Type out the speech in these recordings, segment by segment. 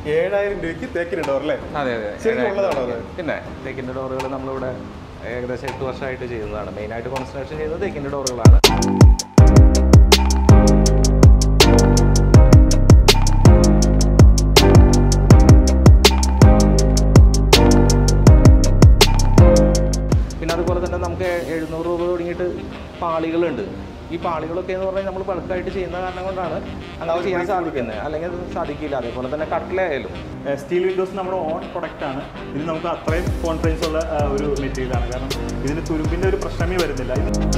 7000 രൂപയ്ക്ക് തേക്കിൻ്റെ ഡോർ അല്ലേ? അതെ അതെ, ശരിക്കും ഉള്ളതാണോ അത്? പിന്നെ തേക്കിൻ്റെ ഡോറുകൾ നമ്മളിവിടെ ഏകദേശം 8 വർഷമായിട്ട് ചെയ്യുന്നതാണ്. മെയിനായിട്ട് കോൺസെൻട്രേഷൻ ചെയ്യുന്നത് തേക്കിൻ്റെ ഡോറുകളാണ്. പിന്നെ അതുപോലെ തന്നെ നമുക്ക് 700 രൂപ തുടങ്ങിയിട്ട് പാളികളുണ്ട്. ഈ പാളികളൊക്കെ എന്ന് പറഞ്ഞാൽ നമ്മൾ ബൾക്കായിട്ട് ചെയ്യുന്ന കാരണം കൊണ്ടാണ് അങ്ങനെ ചെയ്യാൻ സാധിക്കുന്നത്, അല്ലെങ്കിൽ അത് സാധിക്കില്ല. അതേപോലെ തന്നെ കട്ടിലായാലും സ്റ്റീൽ വിൻഡോസ് നമ്മുടെ ഓൺ പ്രൊഡക്റ്റ് ആണ്. ഇത് നമുക്ക് അത്രയും കോൺഫിഡൻസ് ഉള്ള ഒരു മെറ്റീരിയലാണ്. കാരണം ഇതിന് തുരുമ്പിൻ്റെ ഒരു പ്രശ്നമേ വരുന്നില്ല.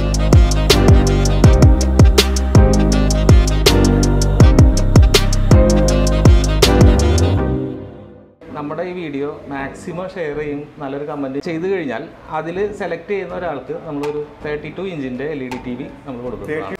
നമ്മുടെ ഈ വീഡിയോ മാക്സിമം ഷെയർ ചെയ്യും, നല്ലൊരു കമൻറ്റ് ചെയ്ത് കഴിഞ്ഞാൽ അതിൽ സെലക്ട് ചെയ്യുന്ന ഒരാൾക്ക് നമ്മളൊരു 32 ഇഞ്ചിൻ്റെ LED TV നമ്മൾ കൊടുക്കും.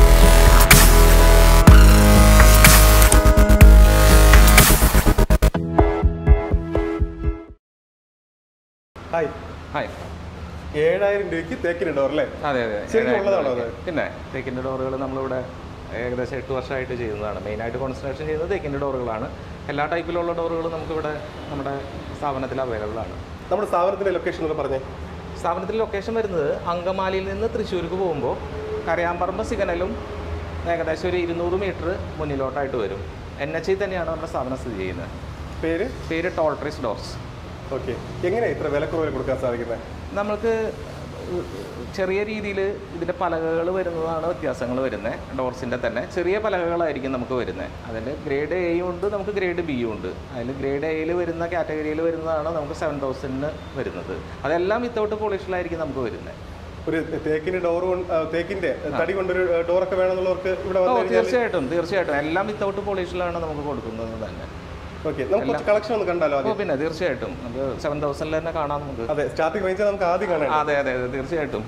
ഹായ് ഹായ്, 7000 രൂപയ്ക്ക് തേക്കിൻ്റെ ഡോർ അല്ലേ? അതെ അതെ, ശരിക്കും ഉള്ളതാണോ അത്? പിന്നെ തേക്കിൻ്റെ ഡോറുകൾ നമ്മളിവിടെ ഏകദേശം 8 വർഷമായിട്ട് ചെയ്യുന്നതാണ്. മെയിനായിട്ട് കോൺസെൻട്രേഷൻ ചെയ്യുന്നത് തേക്കിൻ്റെ ഡോറുകളാണ്. എല്ലാ ടൈപ്പിലുള്ള ഡോറുകളും നമുക്കിവിടെ നമ്മുടെ സ്ഥാപനത്തിൽ അവൈലബിൾ ആണ്. നമ്മുടെ സ്ഥാപനത്തിൻ്റെ ലൊക്കേഷൻ എന്ന് പറഞ്ഞേ. സ്ഥാപനത്തിൻ്റെ ലൊക്കേഷൻ വരുന്നത് അങ്കമാലിയിൽ നിന്ന് തൃശ്ശൂർക്ക് പോകുമ്പോൾ കരയാമ്പറമ്പ് സിഗ്നലും ഏകദേശം ഒരു 200 മീറ്റർ മുന്നിലോട്ടായിട്ട് വരും. NH തന്നെയാണ് നമ്മുടെ സ്ഥാപനം സ്ഥിതി ചെയ്യുന്നത്. പേര് ടോൾട്രീസ് ഡോർസ്. ഓക്കെ, എങ്ങനെയാണ് ഇത്ര വിലക്കുറവിൽ കൊടുക്കാൻ സാധിക്കുന്നത്? നമുക്ക് ചെറിയ രീതിയിൽ ഇതിൻ്റെ പലകകൾ വരുന്നതാണ് വ്യത്യാസങ്ങൾ വരുന്നത്. ഡോർസിൻ്റെ തന്നെ ചെറിയ പലകകളായിരിക്കും നമുക്ക് വരുന്നത്. അതിൽ ഗ്രേഡ് A ഉണ്ട്, നമുക്ക് ഗ്രേഡ് B ഉണ്ട്. അതിൽ ഗ്രേഡ് Aയിൽ വരുന്ന കാറ്റഗറിയിൽ വരുന്നതാണ് നമുക്ക് 7000 വരുന്നത്. അതെല്ലാം വിത്തൗട്ട് പോളിഷിലായിരിക്കും നമുക്ക് വരുന്നത്. ഒരു തേക്കിൻ്റെ ഡോർ, തേക്കിൻ്റെ തടി കൊണ്ടൊരു ഡോറൊക്കെ വേണമെന്നുള്ളവർക്ക് ഇവിടെ തീർച്ചയായിട്ടും എല്ലാം വിത്തൗട്ട് പോളിഷിലാണ് നമുക്ക് കൊടുക്കുന്നത് തന്നെ. ഓക്കെ, നമുക്ക് കളക്ഷൻ ഒന്ന് കണ്ടാലോ? പിന്നെ തീർച്ചയായിട്ടും നമുക്ക് 7000 തന്നെ കാണാം. നമുക്ക് അതെ, സ്റ്റാർട്ടിംഗ് റേഞ്ച് നമുക്ക് ആദ്യം കാണാം. അതെ അതെ അതെ, തീർച്ചയായിട്ടും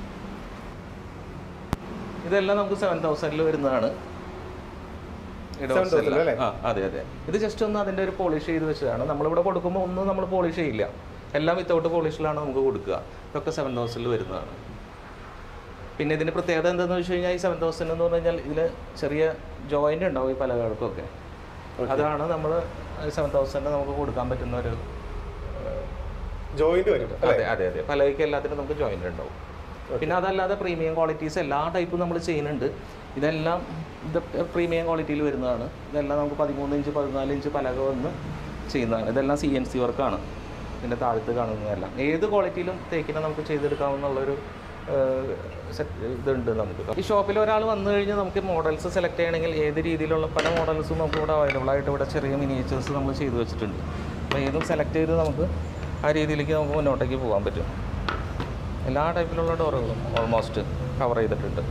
ഇതെല്ലാം നമുക്ക് 7000 വരുന്നതാണ്. അതെ അതെ, ഇത് ജസ്റ്റ് ഒന്ന് അതിൻ്റെ ഒരു പോളിഷ് ചെയ്ത് വെച്ചതാണ്. നമ്മളിവിടെ കൊടുക്കുമ്പോൾ ഒന്നും നമ്മൾ പോളിഷ് ചെയ്യില്ല, എല്ലാം വിത്തൗട്ട് പോളിഷിലാണ് നമുക്ക് കൊടുക്കുക. ഇതൊക്കെ 7000 വരുന്നതാണ്. പിന്നെ ഇതിൻ്റെ പ്രത്യേകത എന്താണെന്ന് വെച്ച് കഴിഞ്ഞാൽ ഈ 7000 എന്ന് പറഞ്ഞു കഴിഞ്ഞാൽ ഇതിൽ ചെറിയ ജോയിൻ്റ് ഉണ്ടാവും ഈ പലകൾക്കൊക്കെ. അതാണ് നമ്മൾ 7000 നമുക്ക് കൊടുക്കാൻ പറ്റുന്ന ഒരു ജോയിന്റ് വരും. അതെ അതെ അതെ, പലകയ്ക്ക് എല്ലാത്തിനും നമുക്ക് ജോയിൻ്റ് ഉണ്ടാവും. പിന്നെ അതല്ലാതെ പ്രീമിയം ക്വാളിറ്റീസ് എല്ലാ ടൈപ്പും നമ്മൾ ചെയ്യുന്നുണ്ട്. ഇതെല്ലാം ഇത് പ്രീമിയം ക്വാളിറ്റിയിൽ വരുന്നതാണ്. ഇതെല്ലാം നമുക്ക് 13 ഇഞ്ച് 14 ഇഞ്ച് പലക വന്ന് ചെയ്യുന്നതാണ്. ഇതെല്ലാം CNC വർക്കാണ്. ഇതിൻ്റെ താഴത്ത് കാണുന്നതെല്ലാം ഏത് ക്വാളിറ്റിയിലും തേക്കിനെ നമുക്ക് ചെയ്തെടുക്കാവുന്നുള്ളൊരു ഇതുണ്ട് നമുക്ക്. ഈ ഷോപ്പിൽ ഒരാൾ വന്നു കഴിഞ്ഞാൽ നമുക്ക് മോഡൽസ് സെലക്ട് ചെയ്യണമെങ്കിൽ ഏത് രീതിയിലുള്ള പല മോഡൽസും നമുക്ക് ഇവിടെ അവൈലബിൾ ആയിട്ട് ഇവിടെ ചെറിയ മിനിയേച്ചേഴ്സ് നമ്മൾ ചെയ്തു വെച്ചിട്ടുണ്ട്. അപ്പോൾ ഏതും സെലക്ട് ചെയ്ത് നമുക്ക് ആ രീതിയിലേക്ക് നമുക്ക് മുന്നോട്ടേക്ക് പോകാൻ പറ്റും. എല്ലാ ടൈപ്പിലുള്ള ഡോറുകളും ഓൾമോസ്റ്റ് കവർ ചെയ്തിട്ടുണ്ട്.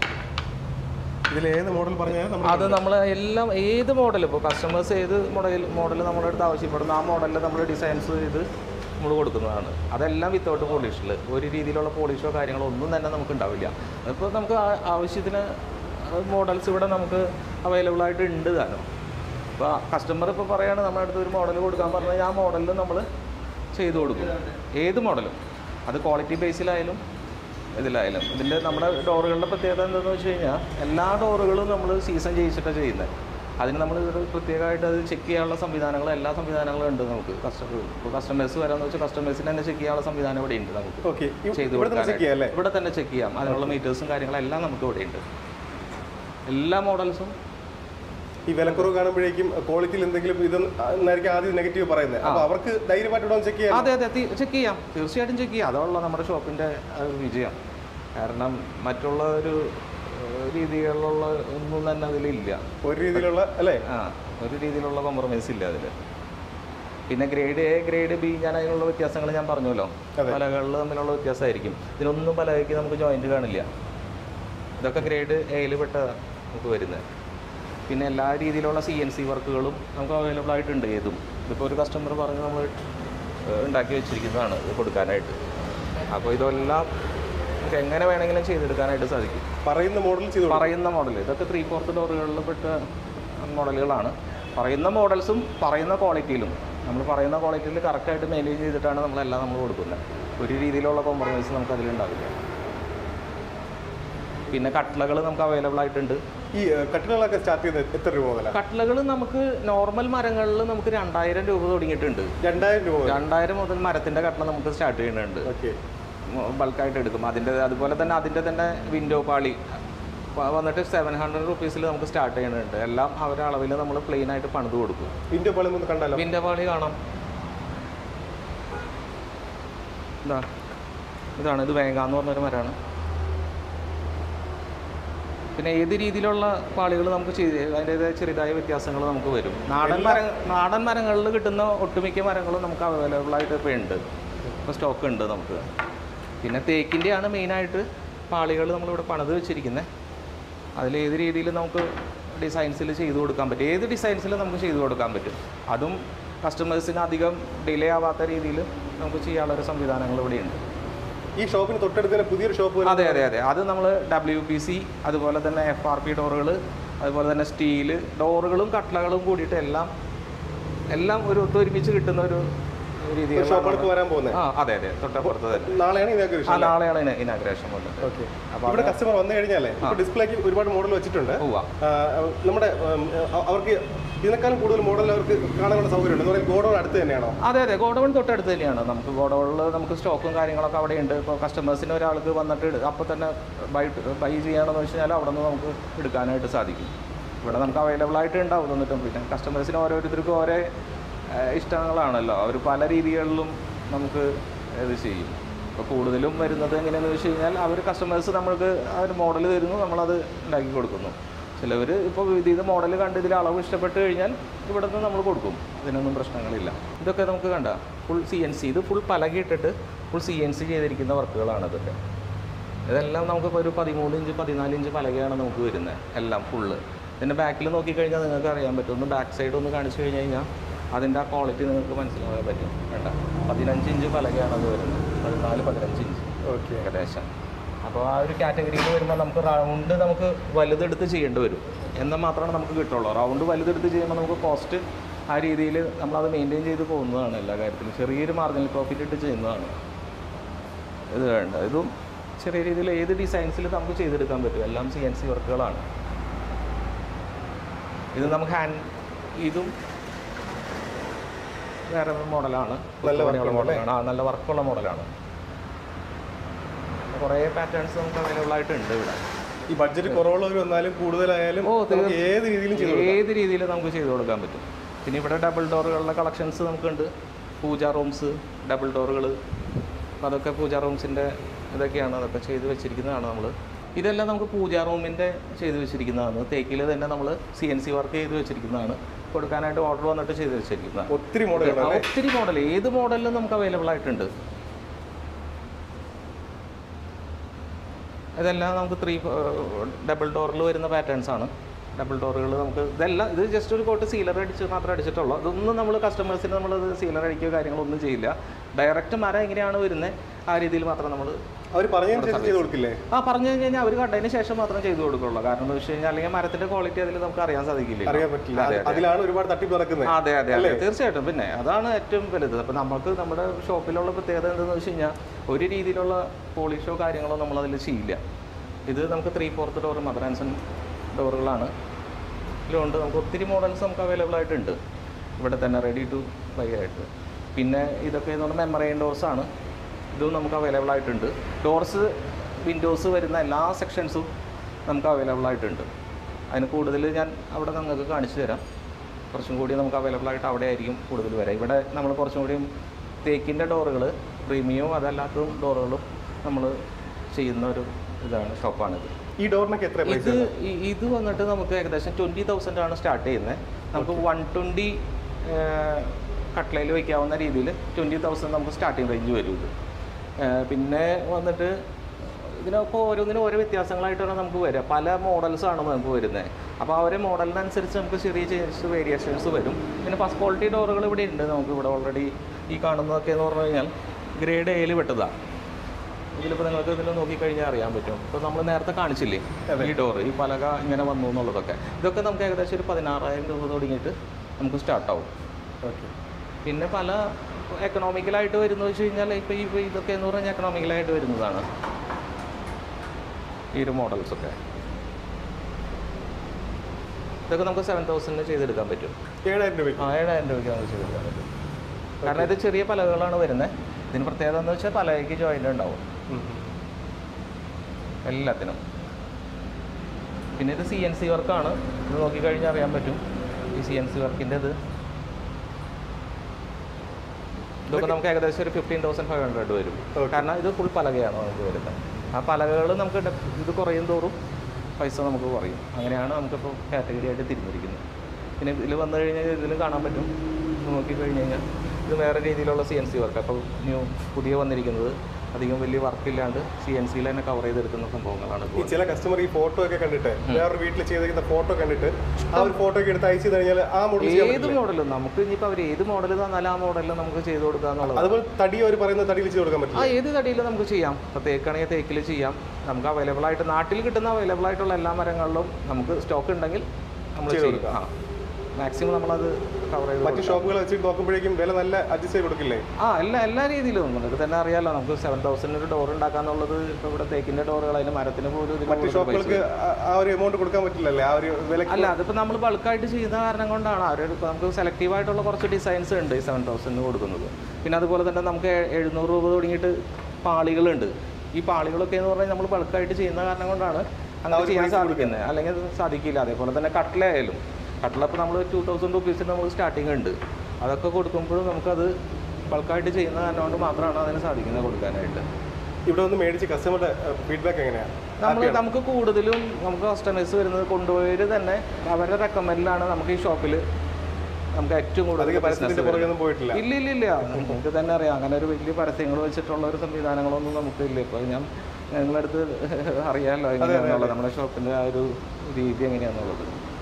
ഇതിൽ ഏത് മോഡൽ പറഞ്ഞാൽ അത് നമ്മൾ എല്ലാം ഏത് മോഡൽ, ഇപ്പോൾ കസ്റ്റമേഴ്സ് ഏത് മോഡൽ നമ്മുടെ അടുത്ത് ആവശ്യപ്പെടുന്നു ആ മോഡലിൽ നമ്മൾ ഡിസൈൻസ് ചെയ്ത് നമ്മൾ കൊടുക്കുന്നതാണ്. അതെല്ലാം വിത്തൗട്ട് പോളിഷിൽ, ഒരു രീതിയിലുള്ള പോളിഷോ കാര്യങ്ങളോ ഒന്നും തന്നെ നമുക്ക് ഉണ്ടാവില്ല. അതിപ്പോൾ നമുക്ക് ആവശ്യത്തിന് മോഡൽസ് ഇവിടെ നമുക്ക് അവൈലബിൾ ആയിട്ട് ഉണ്ട് താനും. ഇപ്പോൾ കസ്റ്റമർ ഇപ്പോൾ പറയുകയാണ് നമ്മുടെ അടുത്ത് ഒരു മോഡൽ കൊടുക്കാൻ പറഞ്ഞാൽ ആ മോഡലിൽ നമ്മൾ ചെയ്തു കൊടുക്കും. ഏത് മോഡലും, അത് ക്വാളിറ്റി ബേസിലായാലും ഇതിലായാലും. ഇതിൻ്റെ നമ്മുടെ ഡോറുകളുടെ പ്രത്യേകത എന്താണെന്ന് വെച്ച് കഴിഞ്ഞാൽ എല്ലാ ഡോറുകളും നമ്മൾ സീസൺ ചെയ്യിച്ചിട്ടാണ് ചെയ്യുന്നത്. അതിന് നമ്മൾ പ്രത്യേകമായിട്ട് അത് ചെക്ക് ചെയ്യാനുള്ള സംവിധാനങ്ങൾ എല്ലാ സംവിധാനങ്ങളും ഉണ്ട് നമുക്ക്. കസ്റ്റമേഴ്സ് വരാമെന്ന് വെച്ചാൽ കസ്റ്റമേഴ്സിന് തന്നെ ചെക്ക് ചെയ്യാനുള്ള സംവിധാനം ഇവിടെ ഉണ്ട് നമുക്ക് ചെയ്ത് കൊടുക്കാൻ. ഇവിടെ തന്നെ ചെക്ക് ചെയ്യാം. അതിനുള്ള മീറ്റേഴ്സും കാര്യങ്ങളെല്ലാം നമുക്ക് ഇവിടെ ഉണ്ട്. എല്ലാ മോഡൽസും ഈ വിലക്കുറവ് കാണുമ്പോഴേക്കും ക്വാളിറ്റിയിൽ എന്തെങ്കിലും ഇതെന്നായിരിക്കും ആദ്യം നെഗറ്റീവ് പറയുന്നത്. അപ്പോൾ അവർക്ക് ധൈര്യമായിട്ട് ചെക്ക് ചെയ്യാം. അതെ അതെ, ചെക്ക് ചെയ്യാം, തീർച്ചയായിട്ടും ചെക്ക് ചെയ്യാം. അതുള്ള നമ്മുടെ ഷോപ്പിൻ്റെ വിജയം. കാരണം മറ്റുള്ള ഒരു രീതിയിലുള്ള ഒന്നും തന്നെ അതിലില്ല. ഒരു രീതിയിലുള്ള അല്ലേ? ഒരു രീതിയിലുള്ള കോംപ്രമൈസ് ഇല്ല അതിൽ. പിന്നെ ഗ്രേഡ് A ഗ്രേഡ് B ഞാൻ അതിനുള്ള വ്യത്യാസങ്ങൾ ഞാൻ പറഞ്ഞല്ലോ. പലകളിൽ തമ്മിലുള്ള വ്യത്യാസമായിരിക്കും. ഇതിനൊന്നും പലകയ്ക്ക് നമുക്ക് ജോയിൻറ്റ് കാണില്ല. ഇതൊക്കെ ഗ്രേഡ് Aയിൽ പെട്ട നമുക്ക് വരുന്നത്. പിന്നെ എല്ലാ രീതിയിലുള്ള CNC വർക്കുകളും നമുക്ക് അവൈലബിൾ ആയിട്ടുണ്ട്. ഏതും ഇതിപ്പോൾ ഒരു കസ്റ്റമർ പറഞ്ഞ് നമ്മൾ ഉണ്ടാക്കി വെച്ചിരിക്കുന്നതാണ് ഇത് കൊടുക്കാനായിട്ട്. അപ്പോൾ ഇതെല്ലാം നമുക്ക് എങ്ങനെ വേണമെങ്കിലും ചെയ്തെടുക്കാനായിട്ട് സാധിക്കും. പറയുന്ന മോഡൽ ഇതൊക്കെ 3/4 ഡോറുകളിൽ പെട്ട മോഡലുകളാണ്. പറയുന്ന മോഡൽസും പറയുന്ന ക്വാളിറ്റിയിലും നമ്മൾ പറയുന്ന ക്വാളിറ്റിയിൽ കറക്റ്റായിട്ട് മെയിൻറ്റെയിൻ ചെയ്തിട്ടാണ് നമ്മളെല്ലാം നമ്മൾ കൊടുക്കുന്നത്. ഒരു രീതിയിലുള്ള കോംപ്രമൈസ് നമുക്ക് അതിലുണ്ടാവില്ല. പിന്നെ കട്ട്ലകൾ നമുക്ക് അവൈലബിൾ ആയിട്ടുണ്ട്. ഈ കട്ടിലുകളൊക്കെ സ്റ്റാർട്ട് ചെയ്യുന്നത് എത്ര രൂപ മുതലാണ്? കട്ടിലുകൾ നമുക്ക് നോർമൽ മരങ്ങളിൽ നമുക്ക് 2000 രൂപ തുടങ്ങിയിട്ടുണ്ട്. 2000 രൂപ? 2000 മുതൽ മരത്തിൻ്റെ കട്ടില നമുക്ക് സ്റ്റാർട്ട് ചെയ്യുന്നുണ്ട്. ഓക്കെ, ബൾക്കായിട്ട് എടുക്കും. അതുപോലെ തന്നെ അതിൻ്റെ തന്നെ വിൻഡോ പാളി വന്നിട്ട് 700 റുപ്പീസിൽ നമുക്ക് സ്റ്റാർട്ട് ചെയ്യുന്നുണ്ട്. എല്ലാം അവരുടെ അളവിൽ നമ്മൾ പ്ലെയിൻ ആയിട്ട് പണിത് കൊടുക്കും. വിൻഡോ പാളി ഒന്ന് കണ്ടാലോ? വിൻഡോ പാളി കാണാം. ഇതാണ്, ഇത് വേങ്ങാന്ന് പറഞ്ഞൊരു മരമാണ്. പിന്നെ ഏത് രീതിയിലുള്ള പാളികൾ നമുക്ക് അതിൻ്റെതായ ചെറിയതായ വ്യത്യാസങ്ങൾ നമുക്ക് വരും. നാടൻ മരങ്ങളിൽ കിട്ടുന്ന ഒട്ടുമിക്ക മരങ്ങളും നമുക്ക് അവൈലബിൾ ആയിട്ട് ഇപ്പോൾ ഉണ്ട്, ഇപ്പോൾ സ്റ്റോക്ക് ഉണ്ട് നമുക്ക്. പിന്നെ തേക്കിൻ്റെയാണ് മെയിനായിട്ട് പാളികൾ നമ്മളിവിടെ പണിത് വെച്ചിരിക്കുന്നത്. അതിൽ ഏത് രീതിയിൽ നമുക്ക് ഡിസൈൻസിൽ ചെയ്തു കൊടുക്കാൻ പറ്റും, ഏത് ഡിസൈൻസിൽ നമുക്ക് ചെയ്തു കൊടുക്കാൻ പറ്റും. അതും കസ്റ്റമേഴ്സിന് അധികം ഡിലേ ആവാത്ത രീതിയിൽ നമുക്ക് ചെയ്യാനുള്ളൊരു സംവിധാനങ്ങൾ ഇവിടെയുണ്ട്. ഈ ഷോപ്പിന് തൊട്ടടുത്ത് പുതിയൊരു ഷോപ്പ്? അതെ. അത് നമ്മൾ WPC, അതുപോലെ തന്നെ FRP ഡോറുകൾ, അതുപോലെ തന്നെ സ്റ്റീല് ഡോറുകളും കട്ട്ലകളും കൂടിയിട്ട് എല്ലാം ഒരു ഒത്തൊരുമിച്ച് കിട്ടുന്ന ഒരു രീതിയിൽ വരാൻ പോകുന്നത്. അതെ, തൊട്ടപ്പുറത്ത് തന്നെ. നാളെയാണ് ഇനാഗ്രേഷൻ വന്നത്. ഇവിടെ കസ്റ്റമർ വന്നു കഴിഞ്ഞാലേ ഡിസ്പ്ലേക്ക് ഒരുപാട് മോഡൽ വെച്ചിട്ടുണ്ട്. നമ്മുടെ അവർക്ക് ഇതിനേക്കാളും കൂടുതൽ മോഡൽ അവർക്ക് കാണാനുള്ള സൗകര്യമുണ്ട്. ഗോഡൗൺ അടുത്ത് തന്നെയാണോ? അതെ, ഗോഡൗൺ തൊട്ടടുത്ത് തന്നെയാണ്. നമുക്ക് ഗോഡൗണിൽ നമുക്ക് സ്റ്റോക്കും കാര്യങ്ങളൊക്കെ അവിടെ ഉണ്ട്. ഇപ്പോൾ കസ്റ്റമേഴ്സിന് ഒരാൾക്ക് വന്നിട്ട് അപ്പോൾ തന്നെ ബൈ ചെയ്യണമെന്ന് വെച്ച് കഴിഞ്ഞാൽ അവിടെ നിന്ന് നമുക്ക് എടുക്കാനായിട്ട് സാധിക്കും. ഇവിടെ നമുക്ക് അവൈലബിൾ ആയിട്ട് ഉണ്ടാവും. എന്നിട്ടും പിന്നെ കസ്റ്റമേഴ്സിന് ഓരോരുത്തർക്കും ഓരോ ഇഷ്ടങ്ങളാണല്ലോ, അവർ പല രീതികളിലും നമുക്ക് ഇത് ചെയ്യും. ഇപ്പോൾ കൂടുതലും വരുന്നത് എങ്ങനെയാണെന്ന് വെച്ച് കഴിഞ്ഞാൽ അവർ കസ്റ്റമേഴ്സ് നമ്മൾക്ക് ആ ഒരു മോഡൽ തരുന്നു, നമ്മളത് ഉണ്ടാക്കി കൊടുക്കുന്നു. ചിലവർ ഇപ്പോൾ ഇത് മോഡൽ കണ്ട് ഇതിൽ അളവ് ഇഷ്ടപ്പെട്ട് കഴിഞ്ഞാൽ ഇവിടെ നിന്ന് നമ്മൾ കൊടുക്കും, അതിനൊന്നും പ്രശ്നങ്ങളില്ല. ഇതൊക്കെ നമുക്ക് കണ്ട ഫുൾ CNC, ഇത് ഫുൾ പലകിയിട്ടിട്ട് ഫുൾ CNC ചെയ്തിരിക്കുന്ന വർക്കുകളാണ് ഇതൊക്കെ. ഇതെല്ലാം നമുക്കിപ്പോൾ ഒരു 13 ഇഞ്ച് 14 ഇഞ്ച് പലകയാണ് നമുക്ക് വരുന്നത്, എല്ലാം ഫുള്ള്. ഇതിൻ്റെ ബാക്കിൽ നോക്കിക്കഴിഞ്ഞാൽ നിങ്ങൾക്ക് അറിയാൻ പറ്റും. ഒന്ന് ബാക്ക് സൈഡ് ഒന്ന് കാണിച്ചു കഴിഞ്ഞ് കഴിഞ്ഞാൽ അതിൻ്റെ ആ ക്വാളിറ്റി നിങ്ങൾക്ക് മനസ്സിലാക്കാൻ പറ്റും. വേണ്ട 15 ഇഞ്ച് പലകയാണ് അത് വരുന്നത്, 14-15 ഇഞ്ച് ഏകദേശം. അപ്പോൾ ആ ഒരു കാറ്റഗറിയിൽ വരുമ്പോൾ നമുക്ക് റൗണ്ട് നമുക്ക് വലുതെടുത്ത് ചെയ്യേണ്ടി വരും, എന്നാൽ മാത്രമാണ് നമുക്ക് കിട്ടുള്ളൂ. റൗണ്ട് വലുതെടുത്ത് ചെയ്യുമ്പോൾ നമുക്ക് കോസ്റ്റ് ആ രീതിയിൽ നമ്മളത് മെയിൻറ്റെയിൻ ചെയ്ത് പോകുന്നതാണ്. എല്ലാ കാര്യത്തിലും ചെറിയൊരു മാർജിനൽ പ്രോഫിറ്റ് ഇട്ട് ചെയ്യുന്നതാണ് ഇത്. വേണ്ട ഇതും ചെറിയ രീതിയിൽ ഏത് ഡിസൈൻസിൽ നമുക്ക് ചെയ്തെടുക്കാൻ പറ്റും. എല്ലാം CNC വർക്കുകളാണ്. ഇത് നമുക്ക് ഇതും വേറെ മോഡലാണ്, നല്ല വർക്കുള്ള മോഡലാണ്. കുറേ പാറ്റേൺസ് നമുക്ക് അവൈലബിൾ ആയിട്ടുണ്ട് ഇവിടെ. ഈ ബഡ്ജറ്റ് കുറവുള്ളവർ വന്നാലും കൂടുതലായാലും ഏത് രീതിയിൽ നമുക്ക് ചെയ്തു കൊടുക്കാൻ പറ്റും. പിന്നെ ഇവിടെ ഡബിൾ ഡോറുകളുടെ കളക്ഷൻസ് നമുക്കുണ്ട്. പൂജ റൂംസ്, ഡബിൾ ഡോറുകൾ, അതൊക്കെ പൂജ റൂംസിൻ്റെ ഇതൊക്കെയാണ്. അതൊക്കെ ചെയ്ത് വെച്ചിരിക്കുന്നതാണ് നമ്മൾ. ഇതെല്ലാം നമുക്ക് പൂജ റൂമിൻ്റെ ചെയ്ത് വെച്ചിരിക്കുന്നതാണ്. തേക്കിൽ തന്നെ നമ്മൾ CNC വർക്ക് ചെയ്ത് വെച്ചിരിക്കുന്നതാണ്. കൊടുക്കാനായിട്ട് ഓർഡർ വന്നിട്ട് ചെയ്ത് വെച്ചിരിക്കുന്നതാണ്. ഒത്തിരി മോഡൽ ഏത് മോഡലിലും നമുക്ക് അവൈലബിൾ ആയിട്ടുണ്ട്. ഇതെല്ലാം നമുക്ക് ഡബിൾ ഡോറിൽ വരുന്ന പാറ്റേൺസ് ആണ്. ഡബിൾ ഡോറുകൾ നമുക്ക് ഇത് ജസ്റ്റ് ഒരു കോട്ട് സീലർ മാത്രം അടിച്ചിട്ടുള്ളൂ. അതൊന്നും നമ്മൾ കസ്റ്റമേഴ്സിന് നമ്മളത് സീലർ അടിക്കുകയോ കാര്യങ്ങളൊന്നും ചെയ്യില്ല. ഡയറക്റ്റ് മരം എങ്ങനെയാണ് വരുന്നത് ആ രീതിയിൽ മാത്രം നമ്മൾ പറഞ്ഞു കഴിഞ്ഞാൽ അവർ കണ്ടതിന് ശേഷം മാത്രം ചെയ്തു കൊടുക്കുള്ളൂ. കാരണം എന്ന് വെച്ച് കഴിഞ്ഞാൽ അല്ലെങ്കിൽ മരത്തിന്റെ ക്വാളിറ്റി അതിൽ നമുക്ക് അറിയാൻ സാധിക്കില്ല. അതെ, തീർച്ചയായിട്ടും. പിന്നെ അതാണ് ഏറ്റവും വലുത്. അപ്പം നമുക്ക് നമ്മുടെ ഷോപ്പിലുള്ള പ്രത്യേകത എന്താണെന്ന് വെച്ച് കഴിഞ്ഞാൽ ഒരു രീതിയിലുള്ള പോളിഷോ കാര്യങ്ങളോ നമ്മളതിൽ ചെയ്യില്ല. ഇത് നമുക്ക് 3/4 ഡോർ മദർ ആൻഡ് സൺ ഡോറുകളാണ്. ഇതിലുണ്ട് നമുക്ക് ഒത്തിരി മോഡൽസ് നമുക്ക് അവൈലബിൾ ആയിട്ടുണ്ട് ഇവിടെ തന്നെ, റെഡി ടു ബൈ ആയിട്ട്. പിന്നെ ഇതൊക്കെ എന്ന് പറഞ്ഞാൽ മെമ്മറൈൻ ഡോർസാണ്. ഇതും നമുക്ക് അവൈലബിൾ ആയിട്ടുണ്ട്. ഡോർസ്, വിൻഡോസ് വരുന്ന എല്ലാ സെക്ഷൻസും നമുക്ക് അവൈലബിൾ ആയിട്ടുണ്ട്. അതിന് കൂടുതൽ ഞാൻ അവിടെ നിങ്ങൾക്ക് കാണിച്ചു തരാം. കുറച്ചും കൂടി നമുക്ക് അവൈലബിൾ ആയിട്ട് അവിടെ ആയിരിക്കും കൂടുതൽ വരാം. ഇവിടെ നമ്മൾ കുറച്ചും കൂടിയും തേക്കിൻ്റെ ഡോറുകൾ, പ്രീമിയവും അതല്ലാത്തതും ഡോറുകളും നമ്മൾ ചെയ്യുന്ന ഒരു ഷോപ്പാണിത്. ഈ ഡോറിനൊക്കെ എത്ര? ഇത് വന്നിട്ട് നമുക്ക് ഏകദേശം 20,000 ആണ് സ്റ്റാർട്ട് ചെയ്യുന്നത്. നമുക്ക് 120 കട്ട്ലയിൽ വയ്ക്കാവുന്ന രീതിയിൽ 20,000 നമുക്ക് സ്റ്റാർട്ടിങ് റേഞ്ച് വരും ഇത്. പിന്നെ വന്നിട്ട് ഇതിനൊക്കെ ഓരോന്നിനും ഓരോ വ്യത്യാസങ്ങളായിട്ടാണ് നമുക്ക് വരിക. പല മോഡൽസാണ് നമുക്ക് വരുന്നത്. അപ്പോൾ ആ ഒരു മോഡലിനനുസരിച്ച് നമുക്ക് ചെറിയ വേരിയേഷൻസ് വരും. പിന്നെ ഫസ്റ്റ് ക്വാളിറ്റി ഡോറുകൾ ഇവിടെ ഉണ്ട്. നമുക്ക് ഇവിടെ ഓൾറെഡി ഈ കാണുന്നതൊക്കെ എന്ന് പറഞ്ഞു കഴിഞ്ഞാൽ ഗ്രേഡ് Aയിൽ പെട്ടതാണ്. ഇതിലിപ്പോൾ നിങ്ങൾക്ക് ഇതിൽ നോക്കിക്കഴിഞ്ഞാൽ അറിയാൻ പറ്റും. ഇപ്പോൾ നമ്മൾ നേരത്തെ കാണിച്ചില്ലേ ഈ ഡോറ്, ഈ പലക ഇങ്ങനെ വന്നു എന്നുള്ളതൊക്കെ, ഇതൊക്കെ നമുക്ക് ഏകദേശം ഒരു 16,000 രൂപ തുടങ്ങിയിട്ട് നമുക്ക് സ്റ്റാർട്ടാവും. ഓക്കെ. പിന്നെ പല എക്കണോമിക്കലായിട്ട് വരുന്നത് വെച്ച് കഴിഞ്ഞാൽ ഇപ്പോൾ ഇതൊക്കെ എന്ന് പറഞ്ഞാൽ എക്കണോമിക്കലായിട്ട് വരുന്നതാണ് ഈ ഒരു മോഡൽസൊക്കെ. ഇതൊക്കെ നമുക്ക് 7,000 ചെയ്തെടുക്കാൻ പറ്റും. 7,000 രൂപ. 7,000 രൂപയ്ക്ക് നമുക്ക് ചെയ്തെടുക്കാൻ പറ്റും. കാരണം ഇത് ചെറിയ പലകകളാണ് വരുന്നത്. ഇതിന് പ്രത്യേകത എന്ന് വെച്ചാൽ പലകയ്ക്ക് ജോയിൻ്റ് ഉണ്ടാവും എല്ലാത്തിനും. പിന്നെ ഇത് CNC വർക്കാണ്. ഇത് നോക്കിക്കഴിഞ്ഞാൽ അറിയാൻ പറ്റും ഈ CNC വർക്കിൻ്റെ ഇതൊക്കെ നമുക്ക് ഏകദേശം ഒരു 15,500 വരും. കാരണം ഇത് ഫുൾ പലകയാണ് നമുക്ക് വരുന്നത്. ആ പലകകൾ നമുക്ക് ഇത് കുറയും തോറും പൈസ നമുക്ക് കുറയും. അങ്ങനെയാണ് നമുക്കിപ്പോൾ കാറ്റഗറി ആയിട്ട് തിരിഞ്ഞിരിക്കുന്നത്. പിന്നെ ഇതിൽ വന്നു കഴിഞ്ഞാൽ ഇതിൽ കാണാൻ പറ്റും. നോക്കിക്കഴിഞ്ഞ് കഴിഞ്ഞാൽ ഇത് വേറെ രീതിയിലുള്ള CNC വർക്ക്. അപ്പോൾ പുതിയ വന്നിരിക്കുന്നത് അധികം വലിയ വർക്കില്ലാണ്ട് CNCയിൽ തന്നെ കവർ ചെയ്തെടുക്കുന്ന സംഭവങ്ങളാണ്. ഈ ചില കസ്റ്റമർ ഈ ഫോട്ടോ ഒക്കെ കണ്ടിട്ട് വേറൊരു വീട്ടിൽ ചെയ്തിരിക്കുന്ന ഫോട്ടോ കണ്ടിട്ട് ആ ഒരു ഫോട്ടോ ഒക്കെ എടുത്ത് അയച്ചു കഴിഞ്ഞാൽ ആ മോഡൽ ഏത് മോഡലും നമുക്ക് ഇനിയിപ്പോൾ അവർ ഏത് മോഡൽ തന്നാലും ആ മോഡലിൽ നമുക്ക് ചെയ്ത് കൊടുക്കുക എന്നുള്ളത്. അതുപോലെ തടി അവർ പറയുന്ന തടിയിൽ ചെയ്ത് കൊടുക്കാൻ പറ്റും. ഏത് തടിയിലും നമുക്ക് ചെയ്യാം. ഇപ്പോൾ തേക്കാണെങ്കിൽ തേക്കിൽ ചെയ്യാം. നമുക്ക് അവൈലബിൾ ആയിട്ട് നാട്ടിൽ കിട്ടുന്ന അവൈലബിൾ ആയിട്ടുള്ള എല്ലാ മരങ്ങളിലും നമുക്ക് സ്റ്റോക്ക് ഉണ്ടെങ്കിൽ നമ്മൾ ചെയ്യും. മാക്സിമം നമ്മളത് കവർ ചെയ്ത്. മറ്റു ഷോപ്പുകൾ വെച്ചിട്ട് നോക്കുമ്പോഴേക്കും വില നല്ല അഡ്ജസ്റ്റ് ചെയ്ത് കൊടുക്കില്ലേ? എല്ലാ രീതിയിലും നിങ്ങൾക്ക് തന്നെ അറിയാമല്ലോ. നമുക്ക് 7,000 ഒരു ഡോർ ഉണ്ടാക്കാന്നുള്ളത് ഇപ്പോൾ ഇവിടെ തേക്കിൻ്റെ ഡോറുകൾ അതിന് മരത്തിന് പോലും മറ്റു ഷോപ്പുകൾക്ക് ആ ഒരു എമൗണ്ട് കൊടുക്കാൻ പറ്റില്ലല്ലേ? ആ ഒരു വില അല്ല, അതിപ്പോൾ നമ്മൾ ബൾക്കായിട്ട് ചെയ്യുന്ന കാരണം കൊണ്ടാണ്. നമുക്ക് സെലക്റ്റീവ് ആയിട്ടുള്ള കുറച്ച് ഡിസൈൻസ് ഉണ്ട് ഈ 7,000 കൊടുക്കുന്നത്. പിന്നെ അതുപോലെ തന്നെ നമുക്ക് 700 രൂപ തുടങ്ങിയിട്ട് പാളികളുണ്ട്. ഈ പാളികളൊക്കെ എന്ന് പറഞ്ഞാൽ നമ്മൾ ബൾക്കായിട്ട് ചെയ്യുന്ന കാരണം കൊണ്ടാണ് അങ്ങനെ ചെയ്യാൻ സാധിക്കുന്നത്. അല്ലെങ്കിൽ അത് സാധിക്കില്ല. അതേപോലെ തന്നെ കട്ടിലായാലും കട്ടിലപ്പോൾ നമ്മൾ 2,000 രൂപീസിന് നമ്മൾ സ്റ്റാർട്ടിങ് ഉണ്ട്. അതൊക്കെ കൊടുക്കുമ്പോഴും നമുക്കത് ബൾക്കായിട്ട് ചെയ്യുന്ന കാരണം കൊണ്ട് മാത്രമാണ് അതിന് സാധിക്കുന്നത് കൊടുക്കാനായിട്ട്. ഇവിടെ ഒന്ന് മേടിച്ച് കസ്റ്റമറുടെ ഫീഡ്ബാക്ക് എങ്ങനെയാണ്? നമുക്ക് കൂടുതലും നമുക്ക് കസ്റ്റമേഴ്സ് വരുന്നത് കൊണ്ടുപോയവർ തന്നെ അവരുടെ റെക്കമെൻഡിലാണ് നമുക്ക് ഈ ഷോപ്പിൽ നമുക്ക് ഏറ്റവും കൂടുതൽ പോയിട്ടില്ല. ഇല്ല നമുക്ക് തന്നെ അറിയാം. അങ്ങനെ ഒരു വലിയ പരസ്യങ്ങൾ വെച്ചിട്ടുള്ള ഒരു സംവിധാനങ്ങളൊന്നും നമുക്കില്ല. ഇപ്പോൾ ഞങ്ങളുടെ അടുത്ത് അറിയാമല്ലോ എങ്ങനെയാണെന്നുള്ളത്, നമ്മുടെ ഷോപ്പിൻ്റെ ആ ഒരു രീതി എങ്ങനെയാണെന്നുള്ളത്.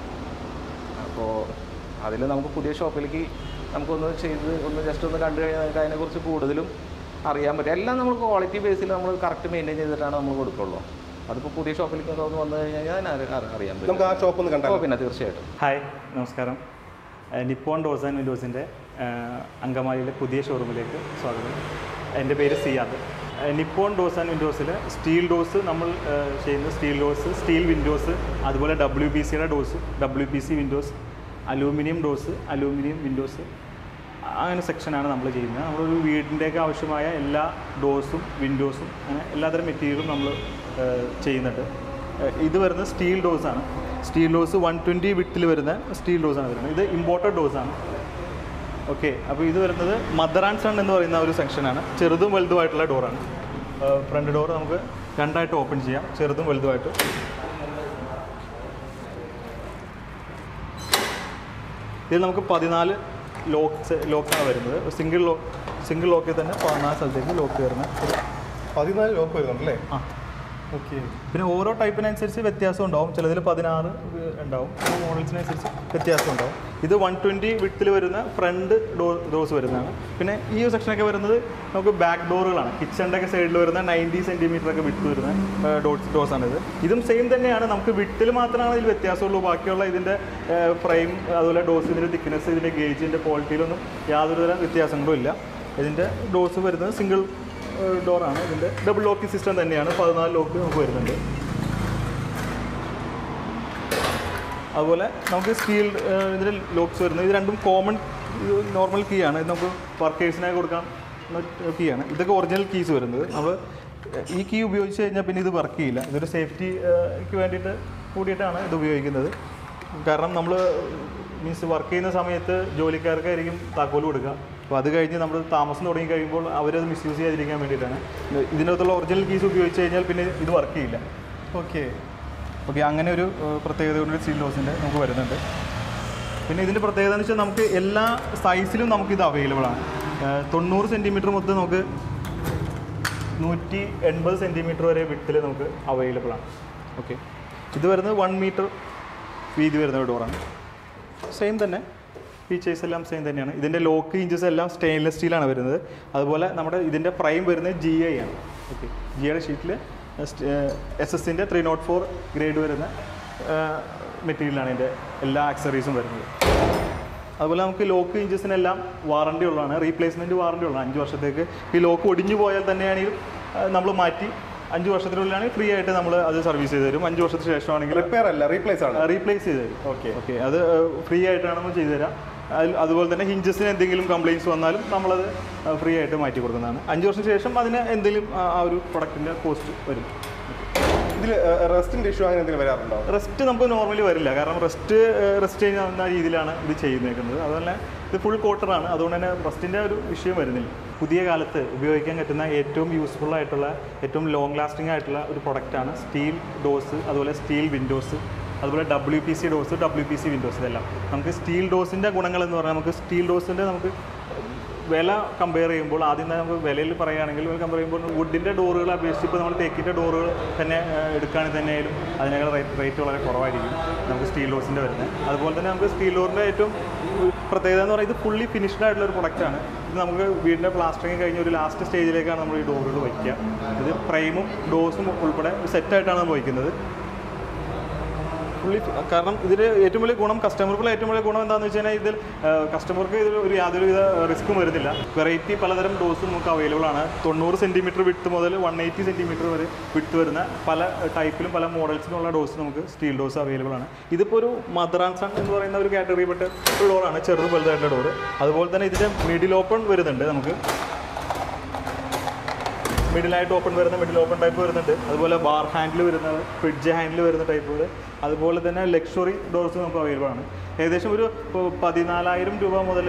അപ്പോൾ അതിൽ നമുക്ക് പുതിയ ഷോപ്പിലേക്ക് നമുക്കൊന്ന് ചെയ്ത് ജസ്റ്റ് ഒന്ന് കണ്ടു കഴിഞ്ഞാൽ നമുക്ക് അതിനെക്കുറിച്ച് കൂടുതലും അറിയാൻ പറ്റും. എല്ലാം നമ്മൾ ക്വാളിറ്റി ബേസിൽ നമ്മൾ കറക്റ്റ് മെയിൻറ്റെയിൻ ചെയ്തിട്ടാണ് നമ്മൾ കൊടുക്കുള്ളൂ. അതിപ്പോൾ പുതിയ ഷോപ്പിലേക്ക് ഒന്ന് വന്നു കഴിഞ്ഞാൽ അറിയാൻ പറ്റും. നമുക്ക് ആ ഷോപ്പ് ഒന്ന് കണ്ടോ? പിന്നെ തീർച്ചയായിട്ടും. ഹായ്, നമസ്കാരം. നിപ്പോൺ ഡോർസ് ആൻഡ് വിൻഡോസിൻ്റെ അങ്കമാലിയിലെ പുതിയ ഷോറൂമിലേക്ക് സ്വാഗതം. എൻ്റെ പേര് സിയാദ്. നിപ്പോൺ ഡോർസ് ആൻഡ് വിൻഡോസിൽ സ്റ്റീൽ ഡോസ് നമ്മൾ ചെയ്യുന്ന സ്റ്റീൽ ഡോസ്, സ്റ്റീൽ വിൻഡോസ്, അതുപോലെ WPCയുടെ doors, WPC windows, aluminium doors, aluminium windows, അങ്ങനെ സെക്ഷനാണ് നമ്മൾ ചെയ്യുന്നത്. നമ്മളൊരു വീടിൻ്റെയൊക്കെ ആവശ്യമായ എല്ലാ ഡോസും വിൻഡോസും അങ്ങനെ എല്ലാത്തരം മെറ്റീരിയലും നമ്മൾ ചെയ്യുന്നുണ്ട്. ഇത് വരുന്നത് സ്റ്റീൽ ഡോസാണ്. സ്റ്റീൽ ഡോസ് 120 വിട്ടിൽ വരുന്ന സ്റ്റീൽ ഡോസാണ് വരുന്നത്. ഇത് ഇമ്പോർട്ടഡ് ഡോസാണ്. ഓക്കെ, അപ്പോൾ ഇത് വരുന്നത് മദർ ആൻഡ് സൺ എന്ന് പറയുന്ന ഒരു സെക്ഷനാണ്. ചെറുതും വലുതുമായിട്ടുള്ള ഡോറാണ്. ഫ്രണ്ട് ഡോർ നമുക്ക് രണ്ടായിട്ട് ഓപ്പൺ ചെയ്യാം, ചെറുതും വലുതുമായിട്ട്. ഇതിൽ നമുക്ക് 14 ലോക്കാണ് വരുന്നത്. സിംഗിൾ ലോക്കിൽ തന്നെ 14 സ്ഥലത്തേക്ക് ലോക്ക് വരുന്നത്. 14 ലോക്ക് വരുന്നുണ്ടല്ലേ? ആ, ഓക്കെ. പിന്നെ ഓരോ ടൈപ്പിനനുസരിച്ച് വ്യത്യാസം ഉണ്ടാവും. ചിലതിൽ 16 ഉണ്ടാവും. മോഡൽസിനനുസരിച്ച് വ്യത്യാസം ഉണ്ടാവും. ഇത് 120 വിട്ടിൽ വരുന്ന ഫ്രണ്ട് ഡോർസ് വരുന്നതാണ്. പിന്നെ ഈ ഒരു സെക്ഷനൊക്കെ വരുന്നത് നമുക്ക് ബാക്ക് ഡോറുകളാണ്. കിച്ചണിൻ്റെ ഒക്കെ സൈഡിൽ വരുന്ന 90 സെൻറ്റിമീറ്ററൊക്കെ വിട്ട് വരുന്ന ഡോസാണിത്. ഇതും സെയിം തന്നെയാണ്. നമുക്ക് വിട്ടിൽ മാത്രമാണ് ഇതിൽ വ്യത്യാസമുള്ളൂ. ബാക്കിയുള്ള ഇതിൻ്റെ ഫ്രെയിം, അതുപോലെ ഡോസിൻ്റെ തിക്നെസ്, ഇതിൻ്റെ ഗേജിൻ്റെ ക്വാളിറ്റിയിലൊന്നും യാതൊരു തരം വ്യത്യാസങ്ങളും ഇല്ല. ഇതിൻ്റെ ഡോസ് വരുന്നത് സിംഗിൾ ഡോറാണ്. ഇതിൻ്റെ ഡബിൾ ലോക്കിംഗ് സിസ്റ്റം തന്നെയാണ്. 14 ലോക്ക് നമുക്ക് വരുന്നുണ്ട്. അതുപോലെ നമുക്ക് സ്റ്റീൽ ഇതിൻ്റെ ലോക്സ് വരുന്നത്. ഇത് രണ്ടും കോമൺ നോർമൽ കീ ആണ്. ഇത് നമുക്ക് വർക്കേഴ്സിനായി കൊടുക്കാൻ കീ ആണ്. ഇതൊക്കെ ഒറിജിനൽ കീസ് വരുന്നത്. നമ്മൾ ഈ കീ ഉപയോഗിച്ച് കഴിഞ്ഞാൽ പിന്നെ ഇത് വർക്ക് ചെയ്യില്ല. ഇതൊരു സേഫ്റ്റിക്ക് വേണ്ടിയിട്ട് കൂടിയിട്ടാണ് ഇത് ഉപയോഗിക്കുന്നത്. കാരണം നമ്മൾ വർക്ക് ചെയ്യുന്ന സമയത്ത് ജോലിക്കാർക്കായിരിക്കും താക്കോൽ കൊടുക്കുക. അപ്പോൾ അത് കഴിഞ്ഞ് നമ്മൾ താമസം തുടങ്ങി കഴിയുമ്പോൾ അവരത് മിസ്യൂസ് ചെയ്യാതിരിക്കാൻ വേണ്ടിയിട്ടാണ്. ഇതിനകത്തുള്ള ഒറിജിനൽ കീസ് ഉപയോഗിച്ച് കഴിഞ്ഞാൽ പിന്നെ ഇത് വർക്ക് ചെയ്യില്ല. ഓക്കെ, അങ്ങനെ ഒരു പ്രത്യേകത കൊണ്ട് സ്റ്റീൽ ഡോസിൻ്റെ നമുക്ക് വരുന്നുണ്ട്. പിന്നെ ഇതിൻ്റെ പ്രത്യേകത എന്ന് വെച്ചാൽ നമുക്ക് എല്ലാ സൈസിലും നമുക്കിത് അവൈലബിൾ ആണ്. 90 സെൻറ്റിമീറ്റർ മുതൽ നമുക്ക് 180 സെൻറ്റിമീറ്റർ വരെ വിട്ടിൽ നമുക്ക് അവൈലബിൾ ആണ്. ഓക്കെ, ഇത് വരുന്നത് 1 മീറ്റർ വീതി വരുന്ന ഒരു ഡോറാണ്. സെയിം തന്നെ ഫീച്ചേഴ്സ് എല്ലാം സെയിം തന്നെയാണ്. ഇതിൻ്റെ ലോക്ക് ഇഞ്ചസ് എല്ലാം സ്റ്റെയിൻലെസ് സ്റ്റീലാണ് വരുന്നത്. അതുപോലെ നമ്മുടെ ഇതിൻ്റെ പ്രൈം വരുന്നത് GI ആണ്. ഓക്കെ, GIയുടെ ഷീറ്റിൽ SS-ൻ്റെ 304 ഗ്രേഡ് വരുന്ന മെറ്റീരിയലാണ് ഇതിൻ്റെ എല്ലാ ആക്സറീസും വരുന്നത്. അതുപോലെ നമുക്ക് ലോക്ക് ഇഞ്ചസിനെല്ലാം വാറണ്ടി ഉള്ളതാണ്. റീപ്ലേസ്മെൻറ്റ് വാറണ്ടി ഉള്ളതാണ് 5 വർഷത്തേക്ക്. ഈ ലോക്ക് ഒടിഞ്ഞു പോയാൽ തന്നെയാണെങ്കിലും നമ്മൾ മാറ്റി 5 വർഷത്തിനുള്ളിലാണെങ്കിൽ ഫ്രീ ആയിട്ട് നമ്മൾ അത് സർവീസ് ചെയ്ത് തരും. 5 വർഷത്തിന് ശേഷമാണെങ്കിൽ റിപ്പയർ അല്ല, റീപ്ലേസ് ആണ്. റീപ്ലേസ് ചെയ്ത് തരും. ഓക്കെ അത് ഫ്രീ ആയിട്ടാണ് നമ്മൾ ചെയ്തു തരാം. അതുപോലെ തന്നെ ഹിഞ്ചസിന് എന്തെങ്കിലും കംപ്ലയിൻറ്റ്സ് വന്നാലും നമ്മളത് ഫ്രീ ആയിട്ട് മാറ്റി കൊടുക്കുന്നതാണ്. 5 വർഷത്തിന് ശേഷം അതിന് എന്തെങ്കിലും ആ ഒരു പ്രൊഡക്റ്റിൻ്റെ കോസ്റ്റ് വരും. ഇതിൽ റെസ്റ്റിൻ്റെ ഇഷ്യൂ അങ്ങനെ എന്തെങ്കിലും വരാറുണ്ടോ? റെസ്റ്റ് നമുക്ക് നോർമലി വരില്ല, കാരണം റെസ്റ്റ് ചെയ്യുന്ന രീതിയിലാണ് ഇത് ചെയ്യുന്നേക്കുന്നത്. അതുപോലെ ഇത് ഫുൾ കോട്ടറാണ്, അതുകൊണ്ട് തന്നെ റെസ്റ്റിൻ്റെ ഒരു വിഷയം വരുന്നില്ല. പുതിയ കാലത്ത് ഉപയോഗിക്കാൻ പറ്റുന്ന ഏറ്റവും യൂസ്ഫുൾ ആയിട്ടുള്ള ഏറ്റവും ലോങ് ലാസ്റ്റിംഗ് ആയിട്ടുള്ള ഒരു പ്രൊഡക്റ്റാണ് സ്റ്റീൽ ഡോസ്, അതുപോലെ സ്റ്റീൽ വിൻഡോസ്, അതുപോലെ WPC ഡോസ്, WPC വിൻഡോസ്. ഇതെല്ലാം നമുക്ക് സ്റ്റീൽ ഡോസിൻ്റെ ഗുണങ്ങളെന്ന് പറഞ്ഞാൽ നമുക്ക് സ്റ്റീൽ ഡോസിൻ്റെ നമുക്ക് വില കമ്പയർ ചെയ്യുമ്പോൾ ആദ്യം തന്നെ നമുക്ക് വിലയിൽ പറയുകയാണെങ്കിൽ കമ്പയർ ചെയ്യുമ്പോൾ വുഡിൻ്റെ ഡോറുകളെ അപേക്ഷിച്ച് ഇപ്പോൾ നമ്മൾ തേക്കിൻ്റെ ഡോറുകൾ തന്നെ എടുക്കുകയാണെങ്കിൽ തന്നെയായാലും അതിനേക്കാൾ റേറ്റ് വളരെ കുറവായിരിക്കും നമുക്ക് സ്റ്റീൽ ഡോസിൻ്റെ വരുന്നത്. അതുപോലെ തന്നെ നമുക്ക് സ്റ്റീൽ ഡോറിൻ്റെ ഏറ്റവും പ്രത്യേകത എന്ന് പറയുന്നത് ഇത് ഫുള്ളി ഫിനിഷ്ഡ് ആയിട്ടുള്ള ഒരു പ്രൊഡക്റ്റാണ്. ഇത് നമുക്ക് വീടിൻ്റെ പ്ലാസ്റ്ററിങ് കഴിഞ്ഞ ഒരു ലാസ്റ്റ് സ്റ്റേജിലേക്കാണ് നമ്മൾ ഈ ഡോറുകൾ വയ്ക്കുക. ഇത് പ്രൈമും ഡോസും ഉൾപ്പെടെ സെറ്റായിട്ടാണ് നമ്മൾ വയ്ക്കുന്നത്. ഫുള്ളി കാരണം ഇതിൽ ഏറ്റവും വലിയ ഗുണം കസ്റ്റമർക്കുള്ള ഏറ്റവും വലിയ ഗുണം എന്താണെന്ന് വെച്ച് കഴിഞ്ഞാൽ ഇതിൽ കസ്റ്റമർക്ക് ഇതിൽ ഒരു യാതൊരുവിധ റിസ്ക്കും വരുന്നില്ല. വെറൈറ്റി പലതരം ഡോസ് നമുക്ക് അവൈലബിൾ ആണ്. 90 സെൻറ്റിമീറ്റർ വിഡ്ത്ത് മുതൽ 180 സെൻറ്റിമീറ്റർ വരെ വിഡ്ത്ത് വരുന്ന പല ടൈപ്പിലും പല മോഡൽസിനുള്ള ഡോസ് നമുക്ക് സ്റ്റീൽ ഡോസ് അവൈലബിൾ ആണ്. ഇതിപ്പോൾ ഒരു മദർ ആൻഡ് സൺ എന്ന് പറയുന്ന ഒരു കാറ്റഗറിപ്പെട്ട ഒരു ഡോറാണ്, ചെറുത് വലുതായിട്ടുള്ള ഡോറ്. അതുപോലെ തന്നെ ഇതിൻ്റെ മിഡിൽ ഓപ്പൺ വരുന്നുണ്ട്, നമുക്ക് മിഡിലായിട്ട് ഓപ്പൺ വരുന്ന മിഡിൽ ഓപ്പൺ ടൈപ്പ് വരുന്നുണ്ട്. അതുപോലെ ബാർ ഹാൻഡിൽ വരുന്നത്, ഫ്രിഡ്ജ് ഹാൻഡിൽ വരുന്ന ടൈപ്പുകൾ, അതുപോലെ തന്നെ ലക്ഷറി ഡോർസ് നമുക്ക് അവൈലബിൾ ആണ്. ഏകദേശം ഒരു 14,000 രൂപ മുതൽ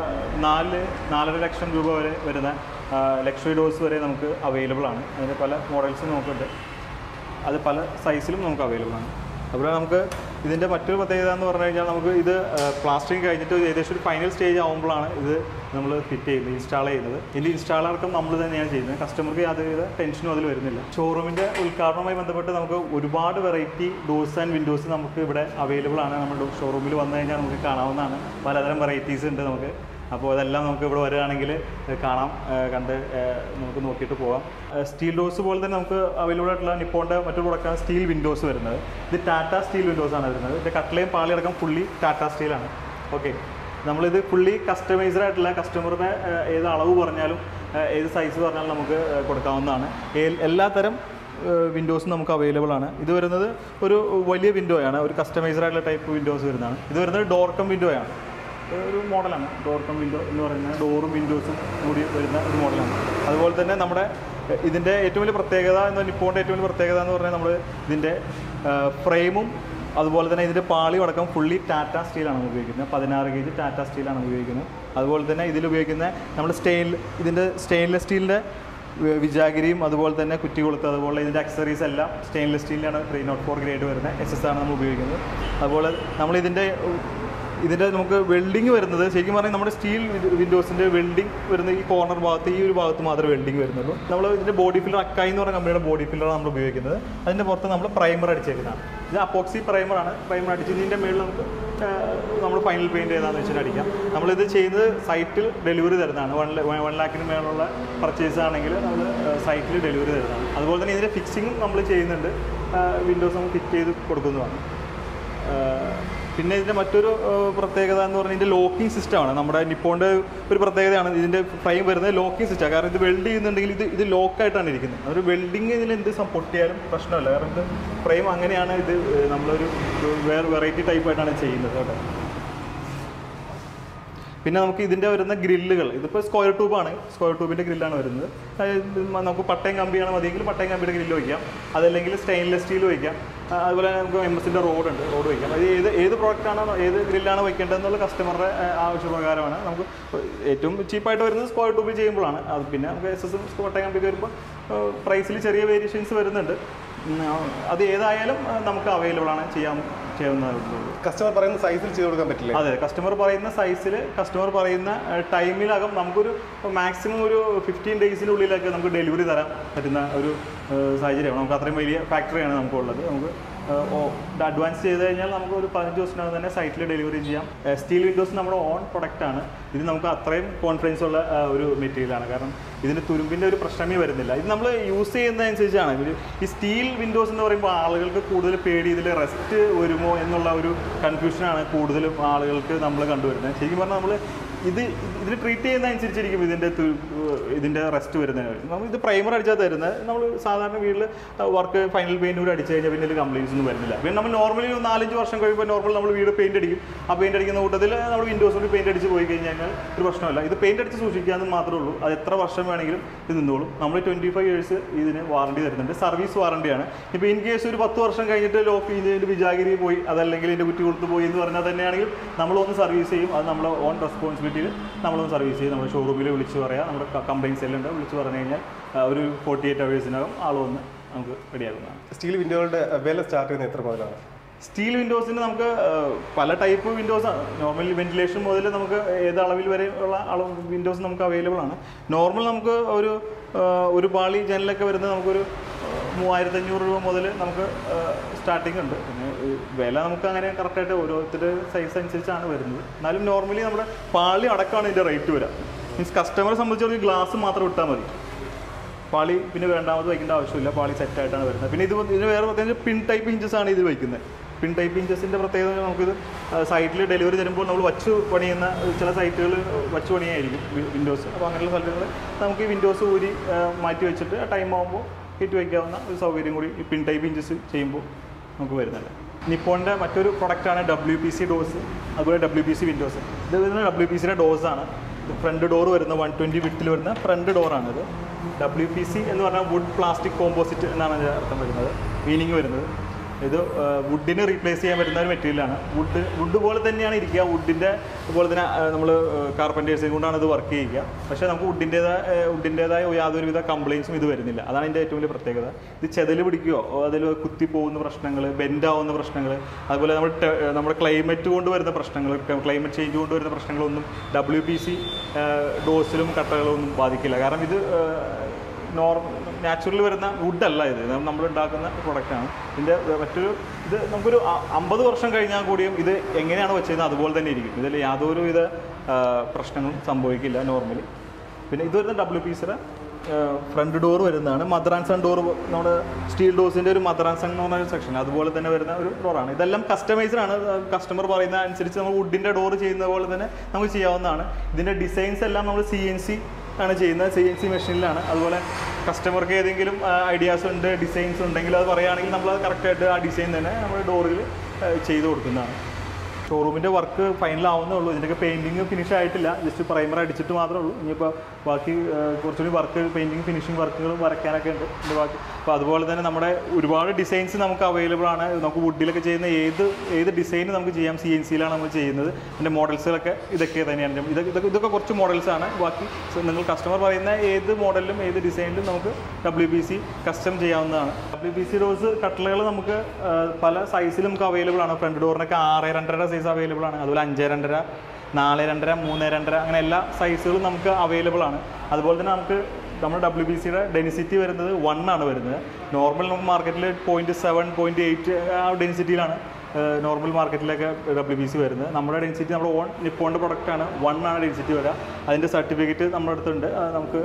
4-4.5 ലക്ഷം രൂപ വരെ വരുന്ന ലക്ഷറി ഡോർസ് വരെ നമുക്ക് അവൈലബിൾ ആണ്. അതിൻ്റെ പല മോഡൽസും നമുക്കുണ്ട്, അത് പല സൈസിലും നമുക്ക് അവൈലബിൾ ആണ്. അതുപോലെ നമുക്ക് ഇതിൻ്റെ മറ്റൊരു പ്രത്യേകത എന്ന് പറഞ്ഞു കഴിഞ്ഞാൽ നമുക്ക് ഇത് പ്ലാസ്റ്ററിങ് കഴിഞ്ഞിട്ട് ഏകദേശം ഒരു ഫൈനൽ സ്റ്റേജ് ആകുമ്പോഴാണ് ഇത് നമ്മൾ ഫിറ്റ് ചെയ്യുന്നത്, ഇൻസ്റ്റാൾ ചെയ്യുന്നത്. ഇതിൻ്റെ ഇൻസ്റ്റാളർക്കും നമ്മൾ തന്നെയാണ് ചെയ്യുന്നത്. കസ്റ്റമർക്ക് യാതൊരുവിധ ടെൻഷനും അതിൽ വരുന്നില്ല. ഷോറൂമിൻ്റെ ഉദ്ഘാടനവുമായി ബന്ധപ്പെട്ട് നമുക്ക് ഒരുപാട് വെറൈറ്റി ഡോർസ് ആൻഡ് വിൻഡോസ് നമുക്ക് ഇവിടെ അവൈലബിൾ ആണ്. നമ്മുടെ ഷോറൂമിൽ വന്നു കഴിഞ്ഞാൽ നമുക്ക് കാണാവുന്നതാണ്. പലതരം വെറൈറ്റീസ് ഉണ്ട് നമുക്ക്. അപ്പോൾ അതെല്ലാം നമുക്ക് ഇവിടെ വരികയാണെങ്കിൽ കാണാം, കണ്ട് നമുക്ക് നോക്കിയിട്ട് പോകാം. സ്റ്റീൽ ഡോസ് പോലെ തന്നെ നമുക്ക് അവൈലബിൾ ആയിട്ടുള്ള നിപ്പോണിൻ്റെ മറ്റൊരു പ്രൊഡക്റ്റാണ് സ്റ്റീൽ വിൻഡോസ് വരുന്നത്. ഇത് ടാറ്റ സ്റ്റീൽ വിൻഡോസാണ് വരുന്നത്. ഇതിൻ്റെ കട്ട്ലയും പാളിയടക്കം ഫുള്ളി ടാറ്റ സ്റ്റീലാണ്. ഓക്കെ, നമ്മളിത് ഫുള്ളി കസ്റ്റമൈസ്ഡ് ആയിട്ടുള്ള കസ്റ്റമറുടെ ഏത് അളവ് പറഞ്ഞാലും ഏത് സൈസ് പറഞ്ഞാലും നമുക്ക് കൊടുക്കാവുന്നതാണ്. എല്ലാത്തരം വിൻഡോസും നമുക്ക് അവൈലബിൾ ആണ്. ഇത് വരുന്നത് ഒരു വലിയ വിൻഡോയാണ്, ഒരു കസ്റ്റമൈസ്ഡ് ആയിട്ടുള്ള ടൈപ്പ് വിൻഡോസ് വരുന്നതാണ്. ഇത് വരുന്നത് ഡോർക്കം വിൻഡോയാണ്, ഒരു മോഡലാണ്. ഡോർക്കം വിൻഡോ എന്ന് പറയുന്നത് ഡോറും വിൻഡോസും കൂടി വരുന്ന ഒരു മോഡലാണ്. അതുപോലെ തന്നെ നമ്മുടെ ഇതിൻ്റെ ഏറ്റവും വലിയ പ്രത്യേകത നിപ്പോണിൻ്റെ ഏറ്റവും വലിയ പ്രത്യേകത എന്ന് പറഞ്ഞാൽ നമ്മൾ ഇതിൻ്റെ ഫ്രെയിമും അതുപോലെ തന്നെ ഇതിൻ്റെ പാളിയും അടക്കം ഫുള്ളി ടാറ്റ സ്റ്റീലാണ് ഉപയോഗിക്കുന്നത്. 16 gauge ടാറ്റ സ്റ്റീലാണ് ഉപയോഗിക്കുന്നത്. അതുപോലെ തന്നെ ഇതിൽ ഉപയോഗിക്കുന്ന നമ്മുടെ ഇതിൻ്റെ സ്റ്റെയിൻലെസ് സ്റ്റീലിൻ്റെ വിജാഗിരിയും അതുപോലെ തന്നെ കുറ്റി കൊളുത്ത്, അതുപോലെ ഇതിൻ്റെ അക്സറീസ് എല്ലാം സ്റ്റെയിൻലെസ് സ്റ്റീലിലാണ് 304 ഗ്രേഡ് വരുന്ന SS ആണ് നമ്മൾ ഉപയോഗിക്കുന്നത്. അതുപോലെ നമ്മളിതിൻ്റെ നമുക്ക് വെൽഡിങ് വരുന്നത് ശരിക്കും പറഞ്ഞാൽ നമ്മുടെ സ്റ്റീൽ വിൻഡോസിൻ്റെ വെൽഡിങ് വരുന്ന ഈ കോർണർ ഭാഗത്ത്, ഈ ഒരു ഭാഗത്ത് മാത്രമേ വെൽഡിങ് വരുന്നുള്ളൂ. നമ്മൾ ഇതിൻ്റെ ബോഡി ഫില്ലർ അക്കായി എന്ന് പറയുന്ന കമ്പനിയുടെ ബോഡി ഫില്ലറാണ് നമ്മൾ ഉപയോഗിക്കുന്നത്. അതിൻ്റെ പുറത്ത് നമ്മൾ പ്രൈമർ അടിച്ചേക്കുന്നതാണ്. ഇത് അപ്പോക്സി പ്രൈമറാണ്. പ്രൈമർ അടിച്ച് ഇതിൻ്റെ മേളിൽ നമുക്ക് നമ്മൾ ഫൈനൽ പെയിൻറ്റ് ഏതാണെന്ന് വെച്ചാൽ അടിക്കാം. നമ്മളിത് ചെയ്യുന്നത് സൈറ്റിൽ ഡെലിവറി തരുന്നതാണ്. 1 lakhന് മേലുള്ള പർച്ചേസ് ആണെങ്കിൽ നമ്മൾ സൈറ്റിൽ ഡെലിവറി തരുന്നതാണ്. അതുപോലെ തന്നെ ഇതിൻ്റെ ഫിക്സിങ്ങും നമ്മൾ ചെയ്യുന്നുണ്ട്. വിൻഡോസ് നമുക്ക് ഫിറ്റ് ചെയ്ത് കൊടുക്കുന്നതാണ്. പിന്നെ ഇതിൻ്റെ മറ്റൊരു പ്രത്യേകത എന്ന് പറഞ്ഞാൽ ഇതിൻ്റെ ലോക്കിംഗ് സിസ്റ്റമാണ്. നമ്മുടെ നിപ്പോണിൻ്റെ ഒരു പ്രത്യേകതയാണ് ഇതിൻ്റെ ഫ്രെയിം വരുന്നത് ലോക്കിംഗ് സിസ്റ്റമാണ്. കാരണം ഇത് വെൽഡ് ചെയ്യുന്നുണ്ടെങ്കിൽ ഇത് ലോക്കായിട്ടാണ് ഇരിക്കുന്നത്. ഒരു വെൽഡിങ് ഇതിൽ എന്ത് പൊട്ടിയാലും പ്രശ്നമല്ല, കാരണം ഇത് ഫ്രെയിം അങ്ങനെയാണ്. ഇത് നമ്മളൊരു വെറൈറ്റി ടൈപ്പായിട്ടാണ് ചെയ്യുന്നത് കേട്ടോ. പിന്നെ നമുക്ക് ഇതിൻ്റെ വരുന്ന ഗ്രില്ലുകൾ, ഇതിപ്പോൾ സ്ക്വയർ ട്യൂബാണ്, സ്ക്വയർ ട്യൂബിൻ്റെ ഗ്രില്ലാണ് വരുന്നത്. നമുക്ക് പട്ടയം കമ്പിയാണ് മതിയെങ്കിൽ പട്ടയം കമ്പിയുടെ ഗ്രില്ല് വയ്ക്കാം, അതല്ലെങ്കിൽ സ്റ്റെയിൻലെസ് സ്റ്റീൽ വയ്ക്കാം. അതുപോലെ നമുക്ക് MS-ൻ്റെ റോഡ് വയ്ക്കാം. അത് ഏത് പ്രോഡക്റ്റാണോ ഏത് ഗ്രില്ലാണ് വയ്ക്കേണ്ടതെന്നുള്ള കസ്റ്റമറുടെ ആവശ്യപ്രകാരമാണ്. നമുക്ക് ഏറ്റവും ചീപ്പായിട്ട് വരുന്നത് സ്ക്വയർ ട്യൂബിൽ ചെയ്യുമ്പോഴാണ്. അത് പിന്നെ നമുക്ക് SS പട്ടയം കമ്പിക്ക് വരുമ്പോൾ പ്രൈസിൽ ചെറിയ വേരിയേഷൻസ് വരുന്നുണ്ട്. അത് ഏതായാലും നമുക്ക് അവൈലബിൾ ആണ്, ചെയ്യാവുന്നതായിട്ടുള്ളൂ. കസ്റ്റമർ പറയുന്ന സൈസിൽ ചെയ്ത് കൊടുക്കാൻ പറ്റില്ല. അതെ, കസ്റ്റമർ പറയുന്ന സൈസിൽ കസ്റ്റമർ പറയുന്ന ടൈമിനകം നമുക്കൊരു മാക്സിമം ഒരു 15 daysനുള്ളിലൊക്കെ നമുക്ക് ഡെലിവറി തരാൻ പറ്റുന്ന ഒരു സാഹചര്യമാണ്. നമുക്ക് അത്രയും വലിയ ഫാക്ടറിയാണ് നമുക്കുള്ളത്. നമുക്ക് അഡ്വാൻസ് ചെയ്ത് കഴിഞ്ഞാൽ നമുക്ക് ഒരു 15 ദിവസത്തിനകം തന്നെ സൈറ്റിൽ ഡെലിവറി ചെയ്യാം. സ്റ്റീൽ വിൻഡോസ് നമ്മുടെ ഓൺ പ്രൊഡക്റ്റാണ്. ഇത് നമുക്ക് അത്രയും കോൺഫിഡൻസ് ഉള്ള ഒരു മെറ്റീരിയലാണ്. കാരണം ഇതിന് തുരുമ്പിൻ്റെ ഒരു പ്രശ്നമേ വരുന്നില്ല. ഇത് നമ്മൾ യൂസ് ചെയ്യുന്നതനുസരിച്ചാണ്. ഈ സ്റ്റീൽ വിൻഡോസ് എന്ന് പറയുമ്പോൾ ആളുകൾക്ക് കൂടുതൽ പേടി ഇതിൽ റെസ്റ്റ് വരുമോ എന്നുള്ള ഒരു കൺഫ്യൂഷനാണ് കൂടുതലും ആളുകൾക്ക് നമ്മൾ കണ്ടുവരുന്നത്. ശരിക്കും പറഞ്ഞാൽ നമ്മൾ ഇതിൽ ട്രീറ്റ് ചെയ്യുന്ന അനുസരിച്ചിരിക്കും ഇതിൻ്റെ റെസ്റ്റ് വരുന്നത്. നമ്മൾ ഇത് പ്രൈമർ അടിച്ചാൽ തരുന്നത്. നമ്മൾ സാധാരണ വീട്ടിൽ വർക്ക് ഫൈനൽ പെയിൻറ്റ് കൂടി അടിച്ചു കഴിഞ്ഞാൽ പിന്നെ ഇതിൽ കംപ്ലയിൻസ് ഒന്നും വരുന്നില്ല. പിന്നെ നമ്മൾ നോർമലി 4-5 വർഷം കഴിയുമ്പോൾ നോർമൽ നമ്മൾ വീട് പെയിൻറ്റ് അടിക്കും. ആ പെയിൻറ്റ് അടിക്കുന്ന കൂട്ടത്തിൽ നമ്മൾ വിൻഡോസ് കൂടി പെയിൻറ്റ് അടിച്ച് പോയി കഴിഞ്ഞാൽ ഒരു പ്രശ്നമല്ല. ഇത് പെയിൻറ്റ് അടിച്ച് സൂക്ഷിക്കാമെന്ന് മാത്രമേ ഉള്ളൂ. അത് എത്ര വർഷം വേണമെങ്കിലും ഇത് നിന്നോളും. നമ്മൾ 25 years ഇതിന് വാറണ്ടി തരുന്നുണ്ട്. സർവീസ് വാറണ്ടിയാണ്. ഇപ്പോൾ ഇൻ കേസ് ഒരു 10 വർഷം കഴിഞ്ഞിട്ട് ലോക്ക് ഇതിൻ്റെ വിജാഗിരി പോയി, അതല്ലെങ്കിൽ ഇതിൻ്റെ കുറ്റി കൊടുത്ത് പോയി എന്ന് പറഞ്ഞാൽ തന്നെയാണെങ്കിൽ നമ്മളൊന്ന് സർവീസ് ചെയ്യും. അത് നമ്മളെ ഓൺ റെസ്പോൺസിബിലിറ്റിയിൽ നമ്മളൊന്ന് സർവീസ് ചെയ്യും. നമ്മുടെ ഷോറൂമിൽ വിളിച്ച് പറയാം. നമ്മുടെ കംപ്ലയിൻസ് എല്ലാം ഉണ്ട്. വിളിച്ച് പറഞ്ഞു കഴിഞ്ഞാൽ ഒരു 48 hours ആൾ വന്ന് നമുക്ക് റെഡിയാക്കുന്നതാണ്. സ്റ്റീൽ വിൻഡോകളുടെ വില സ്റ്റാർട്ട് ചെയ്യുന്നത് എത്ര മുതലാണ്? സ്റ്റീൽ വിൻഡോസിന് നമുക്ക് പല ടൈപ്പ് വിൻഡോസാണ്. നോർമൽ വെന്റിലേഷൻ മുതൽ നമുക്ക് ഏത് അളവിൽ വരെ ഉള്ള വിൻഡോസ് നമുക്ക് അവൈലബിൾ ആണ്. നോർമൽ നമുക്ക് ഒരു പാളി ജനലൊക്കെ വരുന്നത് നമുക്കൊരു 3500 രൂപ മുതൽ നമുക്ക് സ്റ്റാർട്ടിംഗ് ഉണ്ട്. പിന്നെ വില നമുക്ക് അങ്ങനെ കറക്റ്റായിട്ട് ഓരോരുത്തരുടെ സൈസ് അനുസരിച്ചാണ് വരുന്നത്. എന്നാലും നോർമലി നമ്മുടെ പാളി അടക്കമാണ് ഇതിൻ്റെ റേറ്റ് വരിക. മീൻസ് കസ്റ്റമറെ സംബന്ധിച്ചിടത്തോളം ഗ്ലാസ് മാത്രം ഇട്ടാൽ മതി. പാളി പിന്നെ രണ്ടാമത് വയ്ക്കേണ്ട ആവശ്യമില്ല. പാളി സെറ്റായിട്ടാണ് വരുന്നത്. പിന്നെ ഇതിന് വേറെ പ്രത്യേകിച്ച് പിൻ ടൈപ്പ് ഹിഞ്ചസ് ആണ് ഇത് വയ്ക്കുന്നത്. പിൻ ടൈപ്പ് ഹിഞ്ചസിൻ്റെ പ്രത്യേകത നമുക്കിത് സൈറ്റിൽ ഡെലിവറി തരുമ്പോൾ നമ്മൾ വച്ച് പണിയുന്ന ചില സൈറ്റുകൾ വച്ച് പണിയായിരിക്കും വിൻഡോസ്. അപ്പോൾ അങ്ങനെയുള്ള സ്ഥലങ്ങൾ നമുക്ക് ഈ വിൻഡോസ് ഊരി മാറ്റി വെച്ചിട്ട് ടൈം ആകുമ്പോൾ ഹിറ്റ് വയ്ക്കാവുന്ന ഒരു സൗകര്യം കൂടി ഈ പിൻ ടൈപ്പ് ഹിഞ്ചസ് ചെയ്യുമ്പോൾ നമുക്ക് വരുന്നുണ്ട്. നിപ്പോണിൻ്റെ മറ്റൊരു പ്രൊഡക്റ്റാണ് WPC ഡോസ്, അതുപോലെ WPC വിൻഡോസ്. ഇത് വരുന്ന WPCയുടെ ഡോസാണ്. ഫ്രണ്ട് ഡോർ വരുന്ന 120 വിഡ്ത്തിൽ വരുന്ന ഫ്രണ്ട് ഡോറാണിത്. WPC എന്ന് പറഞ്ഞാൽ വുഡ് പ്ലാസ്റ്റിക് കോമ്പോസിറ്റ് എന്നാണ് അതിൻ്റെ അർത്ഥം വരുന്നത്, മീനിങ് വരുന്നത്. ഇത് വുഡിന് റീപ്ലേസ് ചെയ്യാൻ പറ്റുന്ന ഒരു മെറ്റീരിയലാണ്. വുഡ് പോലെ തന്നെയാണ് ഇരിക്കുക. വുഡിൻ്റെ പോലെ തന്നെ നമ്മൾ കാർപ്പൻറ്റേഴ്സിനെ കൊണ്ടാണ് ഇത് വർക്ക് ചെയ്യുക. പക്ഷേ നമുക്ക് വുഡിൻ്റേതായ യാതൊരുവിധ കംപ്ലയിൻസും ഇത് വരുന്നില്ല. അതാണ് ഇതിൻ്റെ ഏറ്റവും വലിയ പ്രത്യേകത. ഇത് ചെതൽ പിടിക്കുകയോ അതിൽ കുത്തിപ്പോകുന്ന പ്രശ്നങ്ങൾ, ബെൻഡാവുന്ന പ്രശ്നങ്ങൾ, അതുപോലെ നമ്മുടെ ക്ലൈമറ്റ് കൊണ്ട് വരുന്ന പ്രശ്നങ്ങൾ, ക്ലൈമറ്റ് ചേഞ്ച് കൊണ്ട് വരുന്ന പ്രശ്നങ്ങളൊന്നും WPC ഡോസിലും കട്ടകളും ഒന്നും ബാധിക്കില്ല. കാരണം ഇത് നാച്ചുറൽ വരുന്ന വുഡല്ല. ഇത് നമ്മൾ ഉണ്ടാക്കുന്ന പ്രൊഡക്റ്റാണ്. ഇതിൻ്റെ ഇത് നമുക്കൊരു 50 വർഷം കഴിഞ്ഞാൽ കൂടിയും ഇത് എങ്ങനെയാണ് വെച്ചിരുന്നത് അതുപോലെ തന്നെ ഇരിക്കും. ഇതിൽ യാതൊരുവിധ പ്രശ്നങ്ങളും സംഭവിക്കില്ല നോർമലി. പിന്നെ ഇത് വരുന്ന WPCയുടെ ഫ്രണ്ട് ഡോർ വരുന്നതാണ്. മദർ ആൻഡ് സൺ ഡോർ, നമ്മുടെ സ്റ്റീൽ ഡോസിൻ്റെ ഒരു മദർ ആൻഡ് സൺ എന്ന് പറഞ്ഞ സെക്ഷൻ അതുപോലെ തന്നെ വരുന്ന ഒരു ഡോറാണ്. ഇതെല്ലാം കസ്റ്റമൈസ്ഡാണ്. കസ്റ്റമർ പറയുന്ന അനുസരിച്ച് നമ്മൾ വുഡിൻ്റെ ഡോർ ചെയ്യുന്ന പോലെ തന്നെ നമുക്ക് ചെയ്യാവുന്നതാണ്. ഇതിൻ്റെ ഡിസൈൻസ് എല്ലാം നമ്മൾ CNC ആണ് ചെയ്യുന്നത്. CNC മെഷീനിലാണ്. അതുപോലെ കസ്റ്റമർക്ക് ഏതെങ്കിലും ഐഡിയാസ് ഉണ്ട്, ഡിസൈൻസ് ഉണ്ടെങ്കിൽ അത് പറയുകയാണെങ്കിൽ നമ്മളത് കറക്റ്റായിട്ട് ആ ഡിസൈൻ തന്നെ നമ്മൾ ഡോറിൽ ചെയ്ത് കൊടുക്കുന്നതാണ്. ഷോറൂമിൻ്റെ വർക്ക് ഫൈനലാവുന്നേ ഉള്ളൂ. ഇതിൻ്റെയൊക്കെ പെയിൻറ്റിങ് ഫിനിഷ് ആയിട്ടില്ല. ജസ്റ്റ് പ്രൈമർ അടിച്ചിട്ട് മാത്രമേ ഉള്ളൂ. ഇനിയിപ്പോൾ ബാക്കി കുറച്ചുകൂടി വർക്ക്, പെയിൻറ്റിങ് ഫിനിഷിങ് വർക്കുകൾ വരയ്ക്കാനൊക്കെ ഉണ്ട് ഇതിൻ്റെ ബാക്കി. അപ്പോൾ അതുപോലെ തന്നെ നമ്മുടെ ഒരുപാട് ഡിസൈൻസ് നമുക്ക് അവൈലബിൾ ആണ്. നമുക്ക് വുഡിലൊക്കെ ചെയ്യുന്ന ഏത് ഡിസൈൻ നമുക്ക് ചെയ്യാം. CNCയിലാണ് നമ്മൾ ചെയ്യുന്നത്. അതിൻ്റെ മോഡൽസുകളൊക്കെ ഇതൊക്കെ തന്നെയാണ്. ഇതൊക്കെ കുറച്ച് മോഡൽസാണ്. ബാക്കി നിങ്ങൾ കസ്റ്റമർ പറയുന്ന ഏത് മോഡലിലും ഏത് ഡിസൈനിലും നമുക്ക് WPC കസ്റ്റം ചെയ്യാവുന്നതാണ്. WPC ഡോസ് കട്ടലുകൾ നമുക്ക് പല സൈസിലും നമുക്ക് അവൈലബിൾ ആണ്. ഫ്രണ്ട് ഡോറിനൊക്കെ 6.2 സൈസ് അവൈലബിൾ ആണ്. അതുപോലെ 5.2, 4.2, 3.2 അങ്ങനെ എല്ലാ സൈസുകളും നമുക്ക് അവൈലബിൾ ആണ്. അതുപോലെ തന്നെ നമുക്ക് നമ്മുടെ WPCയുടെ ഡെൻസിറ്റി വരുന്നത് 1 ആണ് വരുന്നത്. നോർമൽ നമുക്ക് മാർക്കറ്റിൽ 0.7, 0.8 ആ ഡെൻസിറ്റിയിലാണ് നോർമൽ മാർക്കറ്റിലൊക്കെ WPC വരുന്നത്. നമ്മുടെ ഡെൻസിറ്റി നമ്മുടെ ഓൺ നിപ്പോണിൻ്റെ പ്രൊഡക്റ്റാണ്. 1 ആണ് ഡെൻസിറ്റി വരിക. അതിൻ്റെ സർട്ടിഫിക്കറ്റ് നമ്മുടെ അടുത്തുണ്ട്. നമുക്ക്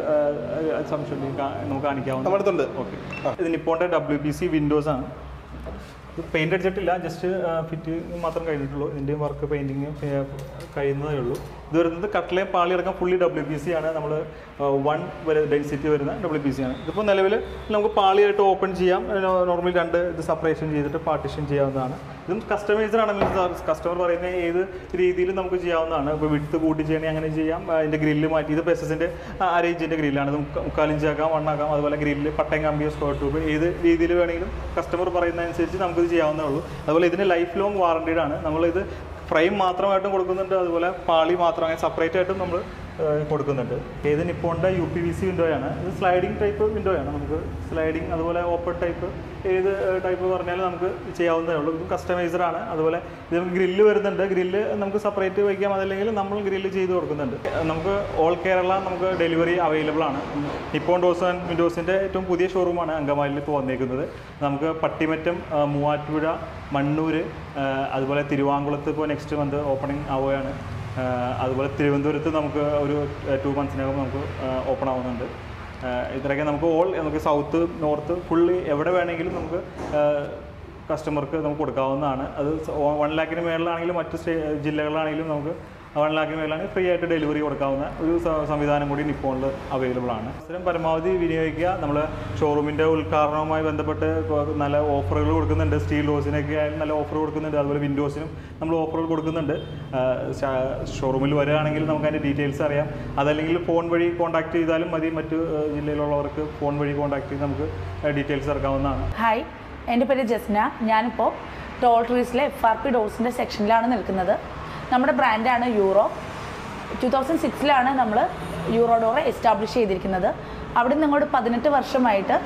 സംശയം നമുക്ക് കാണിക്കാവുന്ന നമ്മുടെ അടുത്തുണ്ട്. ഓക്കെ, ഇത് നിപ്പോണിൻ്റെ WPC വിൻഡോസാണ്. ഇത് പെയിൻ്റ് അടിച്ചിട്ടില്ല, ജസ്റ്റ് ഫിറ്റിങ് മാത്രം കഴിഞ്ഞിട്ടുള്ളൂ. ഇതിൻ്റെയും വർക്ക് പെയിൻറ്റിങ് കഴിയുന്നതേ ഉള്ളൂ. ഇത് വരുന്നത് കട്ടലയും പാളി ഇറക്കാൻ ഫുള്ളി WPC ആണ്. നമ്മൾ 1 വരെ ഡെൻസിറ്റി വരുന്ന WPC ആണ്. ഇതിപ്പോൾ നിലവിൽ നമുക്ക് പാളിയായിട്ട് ഓപ്പൺ ചെയ്യാം. നോർമലി 2 ഇത് സെപ്പറേഷൻ ചെയ്തിട്ട് പാർട്ടീഷൻ ചെയ്യാവുന്നതാണ്. ഇതും കസ്റ്റമൈസ്ഡ് ആണ്. മീൻസ് കസ്റ്റമർ പറയുന്ന ഏത് രീതിയിലും നമുക്ക് ചെയ്യാവുന്നതാണ്. ഇപ്പോൾ വിഡ്ത്ത് കൂട്ടി ചെയ്യണമെങ്കിൽ അങ്ങനെ ചെയ്യാം. അതിൻ്റെ ഗ്രില്ല് മാറ്റി, ഇത് പെസസിൻ്റെ അരേഞ്ചിൻ്റെ ഗ്രില്ലാണ്. ഇത് 3/4 ഇഞ്ചാക്കാം, 1 ആക്കാം. അതുപോലെ ഗ്രില്ല് പട്ടയം കമ്പിയോ സ്ക്വയർ ട്യൂബ് ഏത് രീതിയിൽ വേണമെങ്കിലും കസ്റ്റമർ പറയുന്നതനുസരിച്ച് നമുക്കിത് ചെയ്യാവുന്നേ ഉള്ളൂ. അതുപോലെ ഇതിന് ലൈഫ് ലോങ് വാറണ്ടിയുടെ ആണ്. നമ്മളിത് ഫ്രെയിം മാത്രമായിട്ടും കൊടുക്കുന്നുണ്ട്. അതുപോലെ പാളി മാത്രം അങ്ങനെ സെപ്പറേറ്റ് ആയിട്ടും നമ്മൾ കൊടുക്കുന്നുണ്ട്. ഇത് നിപ്പോണിൻ്റെ UPVC വിൻഡോയാണ്. ഇത് സ്ലൈഡിങ് ടൈപ്പ് വിൻഡോയാണ്. നമുക്ക് സ്ലൈഡിങ് അതുപോലെ ഓപ്പൺ ടൈപ്പ് ഏത് ടൈപ്പ് പറഞ്ഞാലും നമുക്ക് ചെയ്യാവുന്നതേ ഉള്ളൂ. ഇത് കസ്റ്റമൈസ്ഡ് ആണ്. അതുപോലെ ഇത് നമുക്ക് ഗ്രില്ല് വരുന്നുണ്ട്. ഗ്രില്ല് നമുക്ക് സെപ്പറേറ്റ് വയ്ക്കാം, അതല്ലെങ്കിൽ നമ്മൾ ഗ്രില്ല് ചെയ്ത് കൊടുക്കുന്നുണ്ട്. നമുക്ക് ഓൾ കേരള നമുക്ക് ഡെലിവറി അവൈലബിൾ ആണ്. നിപ്പോൺ ഡോസ് ആൻഡ് വിൻഡോസിൻ്റെ ഏറ്റവും പുതിയ ഷോറൂമാണ് അങ്കമാലിയിൽ ഇപ്പോൾ വന്നേക്കുന്നത്. നമുക്ക് പട്ടിമറ്റം, മൂവാറ്റുപുഴ, മണ്ണൂർ, അതുപോലെ തിരുവാങ്കുളത്ത് ഇപ്പോൾ നെക്സ്റ്റ് മന്ത് ഓപ്പണിംഗ് ആവുകയാണ്. അതുപോലെ തിരുവനന്തപുരത്ത് നമുക്ക് ഒരു 2 monthsനകം നമുക്ക് ഓപ്പൺ ആവുന്നുണ്ട്. ഇത്രയൊക്കെ നമുക്ക് സൗത്ത്, നോർത്ത് ഫുള്ളി എവിടെ വേണമെങ്കിലും നമുക്ക് കസ്റ്റമർക്ക് നമുക്ക് കൊടുക്കാവുന്നതാണ്. അത് 1 lakhന് മേളിലാണെങ്കിലും മറ്റ് ജില്ലകളിലാണെങ്കിലും നമുക്ക് 1 ലാഖിന് മേലാണ് ഫ്രീ ആയിട്ട് ഡെലിവറി കൊടുക്കാവുന്ന ഒരു സംവിധാനം കൂടി നിപ്പോണിൽ അവൈലബിൾ ആണ്. അവസരം പരമാവധി വിനിയോഗിക്കുക. നമ്മൾ ഷോറൂമിൻ്റെ ഉദ്ഘാടനവുമായി ബന്ധപ്പെട്ട് നല്ല ഓഫറുകൾ കൊടുക്കുന്നുണ്ട്. സ്റ്റീൽ ഡോസിനൊക്കെ ആയാലും നല്ല ഓഫർ കൊടുക്കുന്നുണ്ട്. അതുപോലെ വിൻഡോസിനും നമ്മൾ ഓഫറുകൾ കൊടുക്കുന്നുണ്ട്. ഷോറൂമിൽ വരികയാണെങ്കിൽ നമുക്ക് അതിൻ്റെ ഡീറ്റെയിൽസ് അറിയാം. അതല്ലെങ്കിൽ ഫോൺ വഴി കോൺടാക്ട് ചെയ്താലും മതി. മറ്റു ജില്ലയിലുള്ളവർക്ക് ഫോൺ വഴി കോൺടാക്ട് ചെയ്ത് നമുക്ക് ഡീറ്റെയിൽസ് ഇറക്കാവുന്നതാണ്. ഹായ്, എൻ്റെ പേര് ജസ്ന. ഞാനിപ്പോൾ ടോൾട്രീസിലെ FRP ഡോർസിൻ്റെ സെക്ഷനിലാണ് നിൽക്കുന്നത്. നമ്മുടെ ബ്രാൻഡാണ് യൂറോ. 2006 നമ്മൾ യൂറോ ഡോർ എസ്റ്റാബ്ലിഷ് ചെയ്തിരിക്കുന്നത്. അവിടെ നിങ്ങളുടെ 18 വർഷമായിട്ട്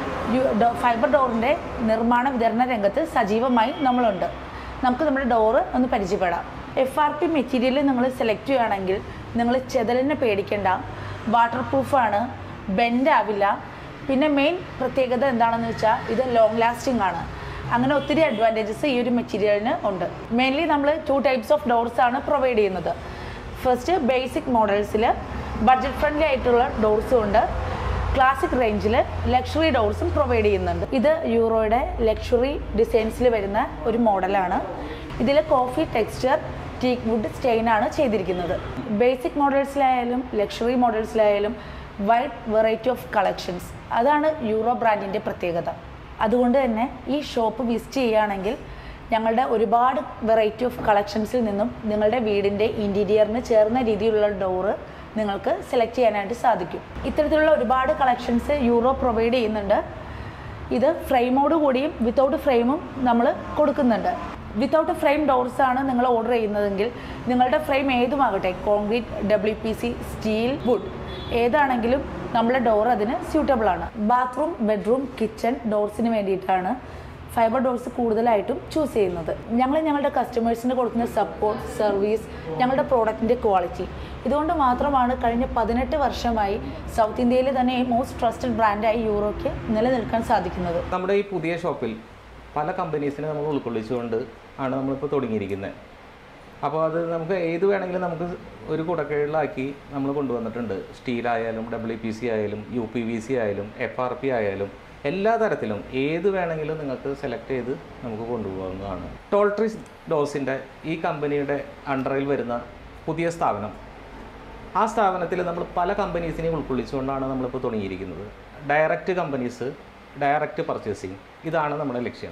ഫൈബർ ഡോറിൻ്റെ നിർമ്മാണ വിതരണ രംഗത്ത് സജീവമായി നമ്മളുണ്ട്. നമുക്ക് നമ്മുടെ ഡോറ് ഒന്ന് പരിചയപ്പെടാം. FRP മെറ്റീരിയൽ നിങ്ങൾ സെലക്ട് ചെയ്യുകയാണെങ്കിൽ നിങ്ങൾ ചെതലിനെ പേടിക്കേണ്ട. വാട്ടർ പ്രൂഫാണ്, ബെൻഡ് ആവില്ല. പിന്നെ മെയിൻ പ്രത്യേകത എന്താണെന്ന് വെച്ചാൽ ഇത് ലോങ് ലാസ്റ്റിംഗ് ആണ്. അങ്ങനെ ഒത്തിരി അഡ്വാൻറ്റേജസ് ഈ ഒരു മെറ്റീരിയലിന് ഉണ്ട്. മെയിൻലി നമ്മൾ 2 ടൈപ്സ് ഓഫ് ഡോർസ് ആണ് പ്രൊവൈഡ് ചെയ്യുന്നത്. ഫസ്റ്റ് ബേസിക് മോഡൽസിൽ ബഡ്ജറ്റ് ഫ്രണ്ട്ലി ആയിട്ടുള്ള ഡോർസും ഉണ്ട്. ക്ലാസിക് റേഞ്ചിൽ ലക്ഷറി ഡോർസും പ്രൊവൈഡ് ചെയ്യുന്നുണ്ട്. ഇത് യൂറോയുടെ ലക്ഷറി ഡിസൈൻസിൽ വരുന്ന ഒരു മോഡലാണ്. ഇതിൽ കോഫി ടെക്സ്ചർ ടീക്ക് വുഡ് സ്റ്റെയിനാണ് ചെയ്തിരിക്കുന്നത്. ബേസിക് മോഡൽസിലായാലും ലക്ഷറി മോഡൽസിലായാലും വൈഡ് വെറൈറ്റി ഓഫ് കളക്ഷൻസ്, അതാണ് യൂറോ ബ്രാൻഡിൻ്റെ പ്രത്യേകത. അതുകൊണ്ട് തന്നെ ഈ ഷോപ്പ് വിസിറ്റ് ചെയ്യുകയാണെങ്കിൽ ഞങ്ങളുടെ ഒരുപാട് വെറൈറ്റി ഓഫ് കളക്ഷൻസിൽ നിന്നും നിങ്ങളുടെ വീടിൻ്റെ ഇൻറ്റീരിയറിന് ചേർന്ന രീതിയിലുള്ള ഡോറ് നിങ്ങൾക്ക് സെലക്ട് ചെയ്യാനായിട്ട് സാധിക്കും. ഇത്തരത്തിലുള്ള ഒരുപാട് കളക്ഷൻസ് യൂറോ പ്രൊവൈഡ് ചെയ്യുന്നുണ്ട്. ഇത് ഫ്രെയിമോട് കൂടിയും വിത്തൗട്ട് ഫ്രെയിമും നമ്മൾ കൊടുക്കുന്നുണ്ട്. വിത്തൗട്ട് ഫ്രെയിം ഡോർസാണ് നിങ്ങൾ ഓർഡർ ചെയ്യുന്നതെങ്കിൽ നിങ്ങളുടെ ഫ്രെയിം ഏതുമാകട്ടെ, കോൺക്രീറ്റ്, WPC, സ്റ്റീൽ, വുഡ് ഏതാണെങ്കിലും നമ്മുടെ ഡോർ അതിന് സ്യൂട്ടബിൾ ആണ്. ബാത്റൂം, ബെഡ്റൂം, കിച്ചൺ ഡോർസിന് വേണ്ടിയിട്ടാണ് ഫൈബർ ഡോർസ് കൂടുതലായിട്ടും ചൂസ് ചെയ്യുന്നത്. ഞങ്ങളുടെ കസ്റ്റമേഴ്സിന് കൊടുക്കുന്ന സപ്പോർട്ട്, സർവീസ്, ഞങ്ങളുടെ പ്രോഡക്റ്റിൻ്റെ ക്വാളിറ്റി, ഇതുകൊണ്ട് മാത്രമാണ് കഴിഞ്ഞ 18 വർഷമായി സൗത്ത് ഇന്ത്യയിലെ തന്നെ മോസ്റ്റ് ട്രസ്റ്റഡ് ബ്രാൻഡായി യൂറോയ്ക്ക് നിലനിൽക്കാൻ സാധിക്കുന്നത്. നമ്മുടെ ഈ പുതിയ ഷോപ്പിൽ പല കമ്പനീസിനെ നമ്മൾ ഉൾക്കൊള്ളിച്ചുകൊണ്ട് ആണ് നമ്മളിപ്പോൾ തുടങ്ങിയിരിക്കുന്നത്. അപ്പോൾ അത് നമുക്ക് ഏത് വേണമെങ്കിലും നമുക്ക് ഒരു കുടക്കീഴിലാക്കി നമ്മൾ കൊണ്ടുവന്നിട്ടുണ്ട്. സ്റ്റീലായാലും WPC ആയാലും UPVC ആയാലും FRP ആയാലും എല്ലാ തരത്തിലും ഏത് വേണമെങ്കിലും നിങ്ങൾക്ക് സെലക്ട് ചെയ്ത് നമുക്ക് കൊണ്ടുപോകുന്നതാണ്. ടോൾട്രീസ് ഡോർസിൻ്റെ ഈ കമ്പനിയുടെ അണ്ടറിൽ വരുന്ന പുതിയ സ്ഥാപനം, ആ സ്ഥാപനത്തിൽ നമ്മൾ പല കമ്പനീസിനെയും ഉൾക്കൊള്ളിച്ചുകൊണ്ടാണ് നമ്മളിപ്പോൾ തുടങ്ങിയിരിക്കുന്നത്. ഡയറക്റ്റ് കമ്പനീസ്, ഡയറക്റ്റ് പർച്ചേസിങ്, ഇതാണ് നമ്മുടെ ലക്ഷ്യം.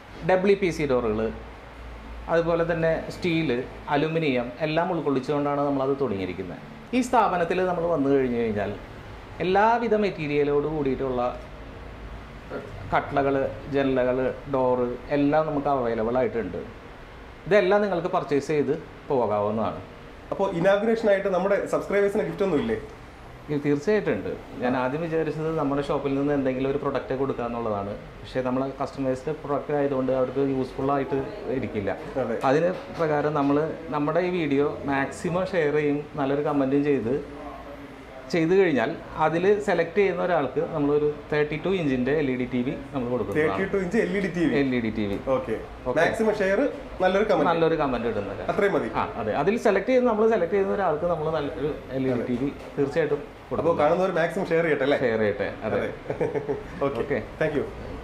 WPC ഡോറുകൾ, അതുപോലെ തന്നെ സ്റ്റീല്, അലുമിനിയം എല്ലാം ഉൾക്കൊള്ളിച്ചുകൊണ്ടാണ് നമ്മളത് തുടങ്ങിയിരിക്കുന്നത്. ഈ സ്ഥാപനത്തിൽ നമ്മൾ വന്നു കഴിഞ്ഞു കഴിഞ്ഞാൽ എല്ലാവിധ മെറ്റീരിയലോട് കൂടിയിട്ടുള്ള കട്ട്ളകൾ, ജനലുകൾ, ഡോറ് എല്ലാം നമുക്ക് അവൈലബിൾ ആയിട്ടുണ്ട്. ഇതെല്ലാം നിങ്ങൾക്ക് പർച്ചേസ് ചെയ്ത് പോകാവുന്നതാണ്. അപ്പോൾ ഇനാഗുറേഷനായിട്ട് നമ്മുടെ സബ്സ്ക്രൈബേഴ്സിന് ഗിഫ്റ്റ് ഒന്നും ഇല്ലേ? തീർച്ചയായിട്ടും ഉണ്ട്. ഞാൻ ആദ്യം വിചാരിച്ചത് നമ്മുടെ ഷോപ്പിൽ നിന്ന് എന്തെങ്കിലും ഒരു പ്രൊഡക്റ്റ് കൊടുക്കുക എന്നുള്ളതാണ്. പക്ഷേ നമ്മളെ കസ്റ്റമേഴ്സിൻ്റെ പ്രൊഡക്റ്റ് ആയതുകൊണ്ട് അവർക്ക് യൂസ്ഫുള്ളായിട്ട് ഇരിക്കില്ല. അതിന് പ്രകാരം നമ്മുടെ ഈ വീഡിയോ മാക്സിമം ഷെയർ ചെയ്യും, നല്ലൊരു കമൻറ്റും ചെയ്ത് കഴിഞ്ഞാൽ അതിൽ സെലക്ട് ചെയ്യുന്ന ഒരാൾക്ക് നമ്മളൊരു 32 ഇഞ്ചിൻ്റെ LED TV നമ്മൾ കൊടുക്കുന്നത്. 32 inch LED TV. Okay. Maximum share, നല്ലൊരു കമന്റ് ഇടുന്നത് അത്രയും മതി. അതെ, അതിൽ സെലക്ട് ചെയ്യുന്ന ഒരാൾക്ക് നമ്മൾ നല്ലൊരു LED TV തീർച്ചയായിട്ടും കൊടുക്കും. അപ്പോൾ കാണുന്നവർ മാക്സിമം ഷെയർ ചെയ്യട്ടെ അല്ലേ? ഷെയർ ചെയ്യട്ടെ. അതെ. Okay, thank U.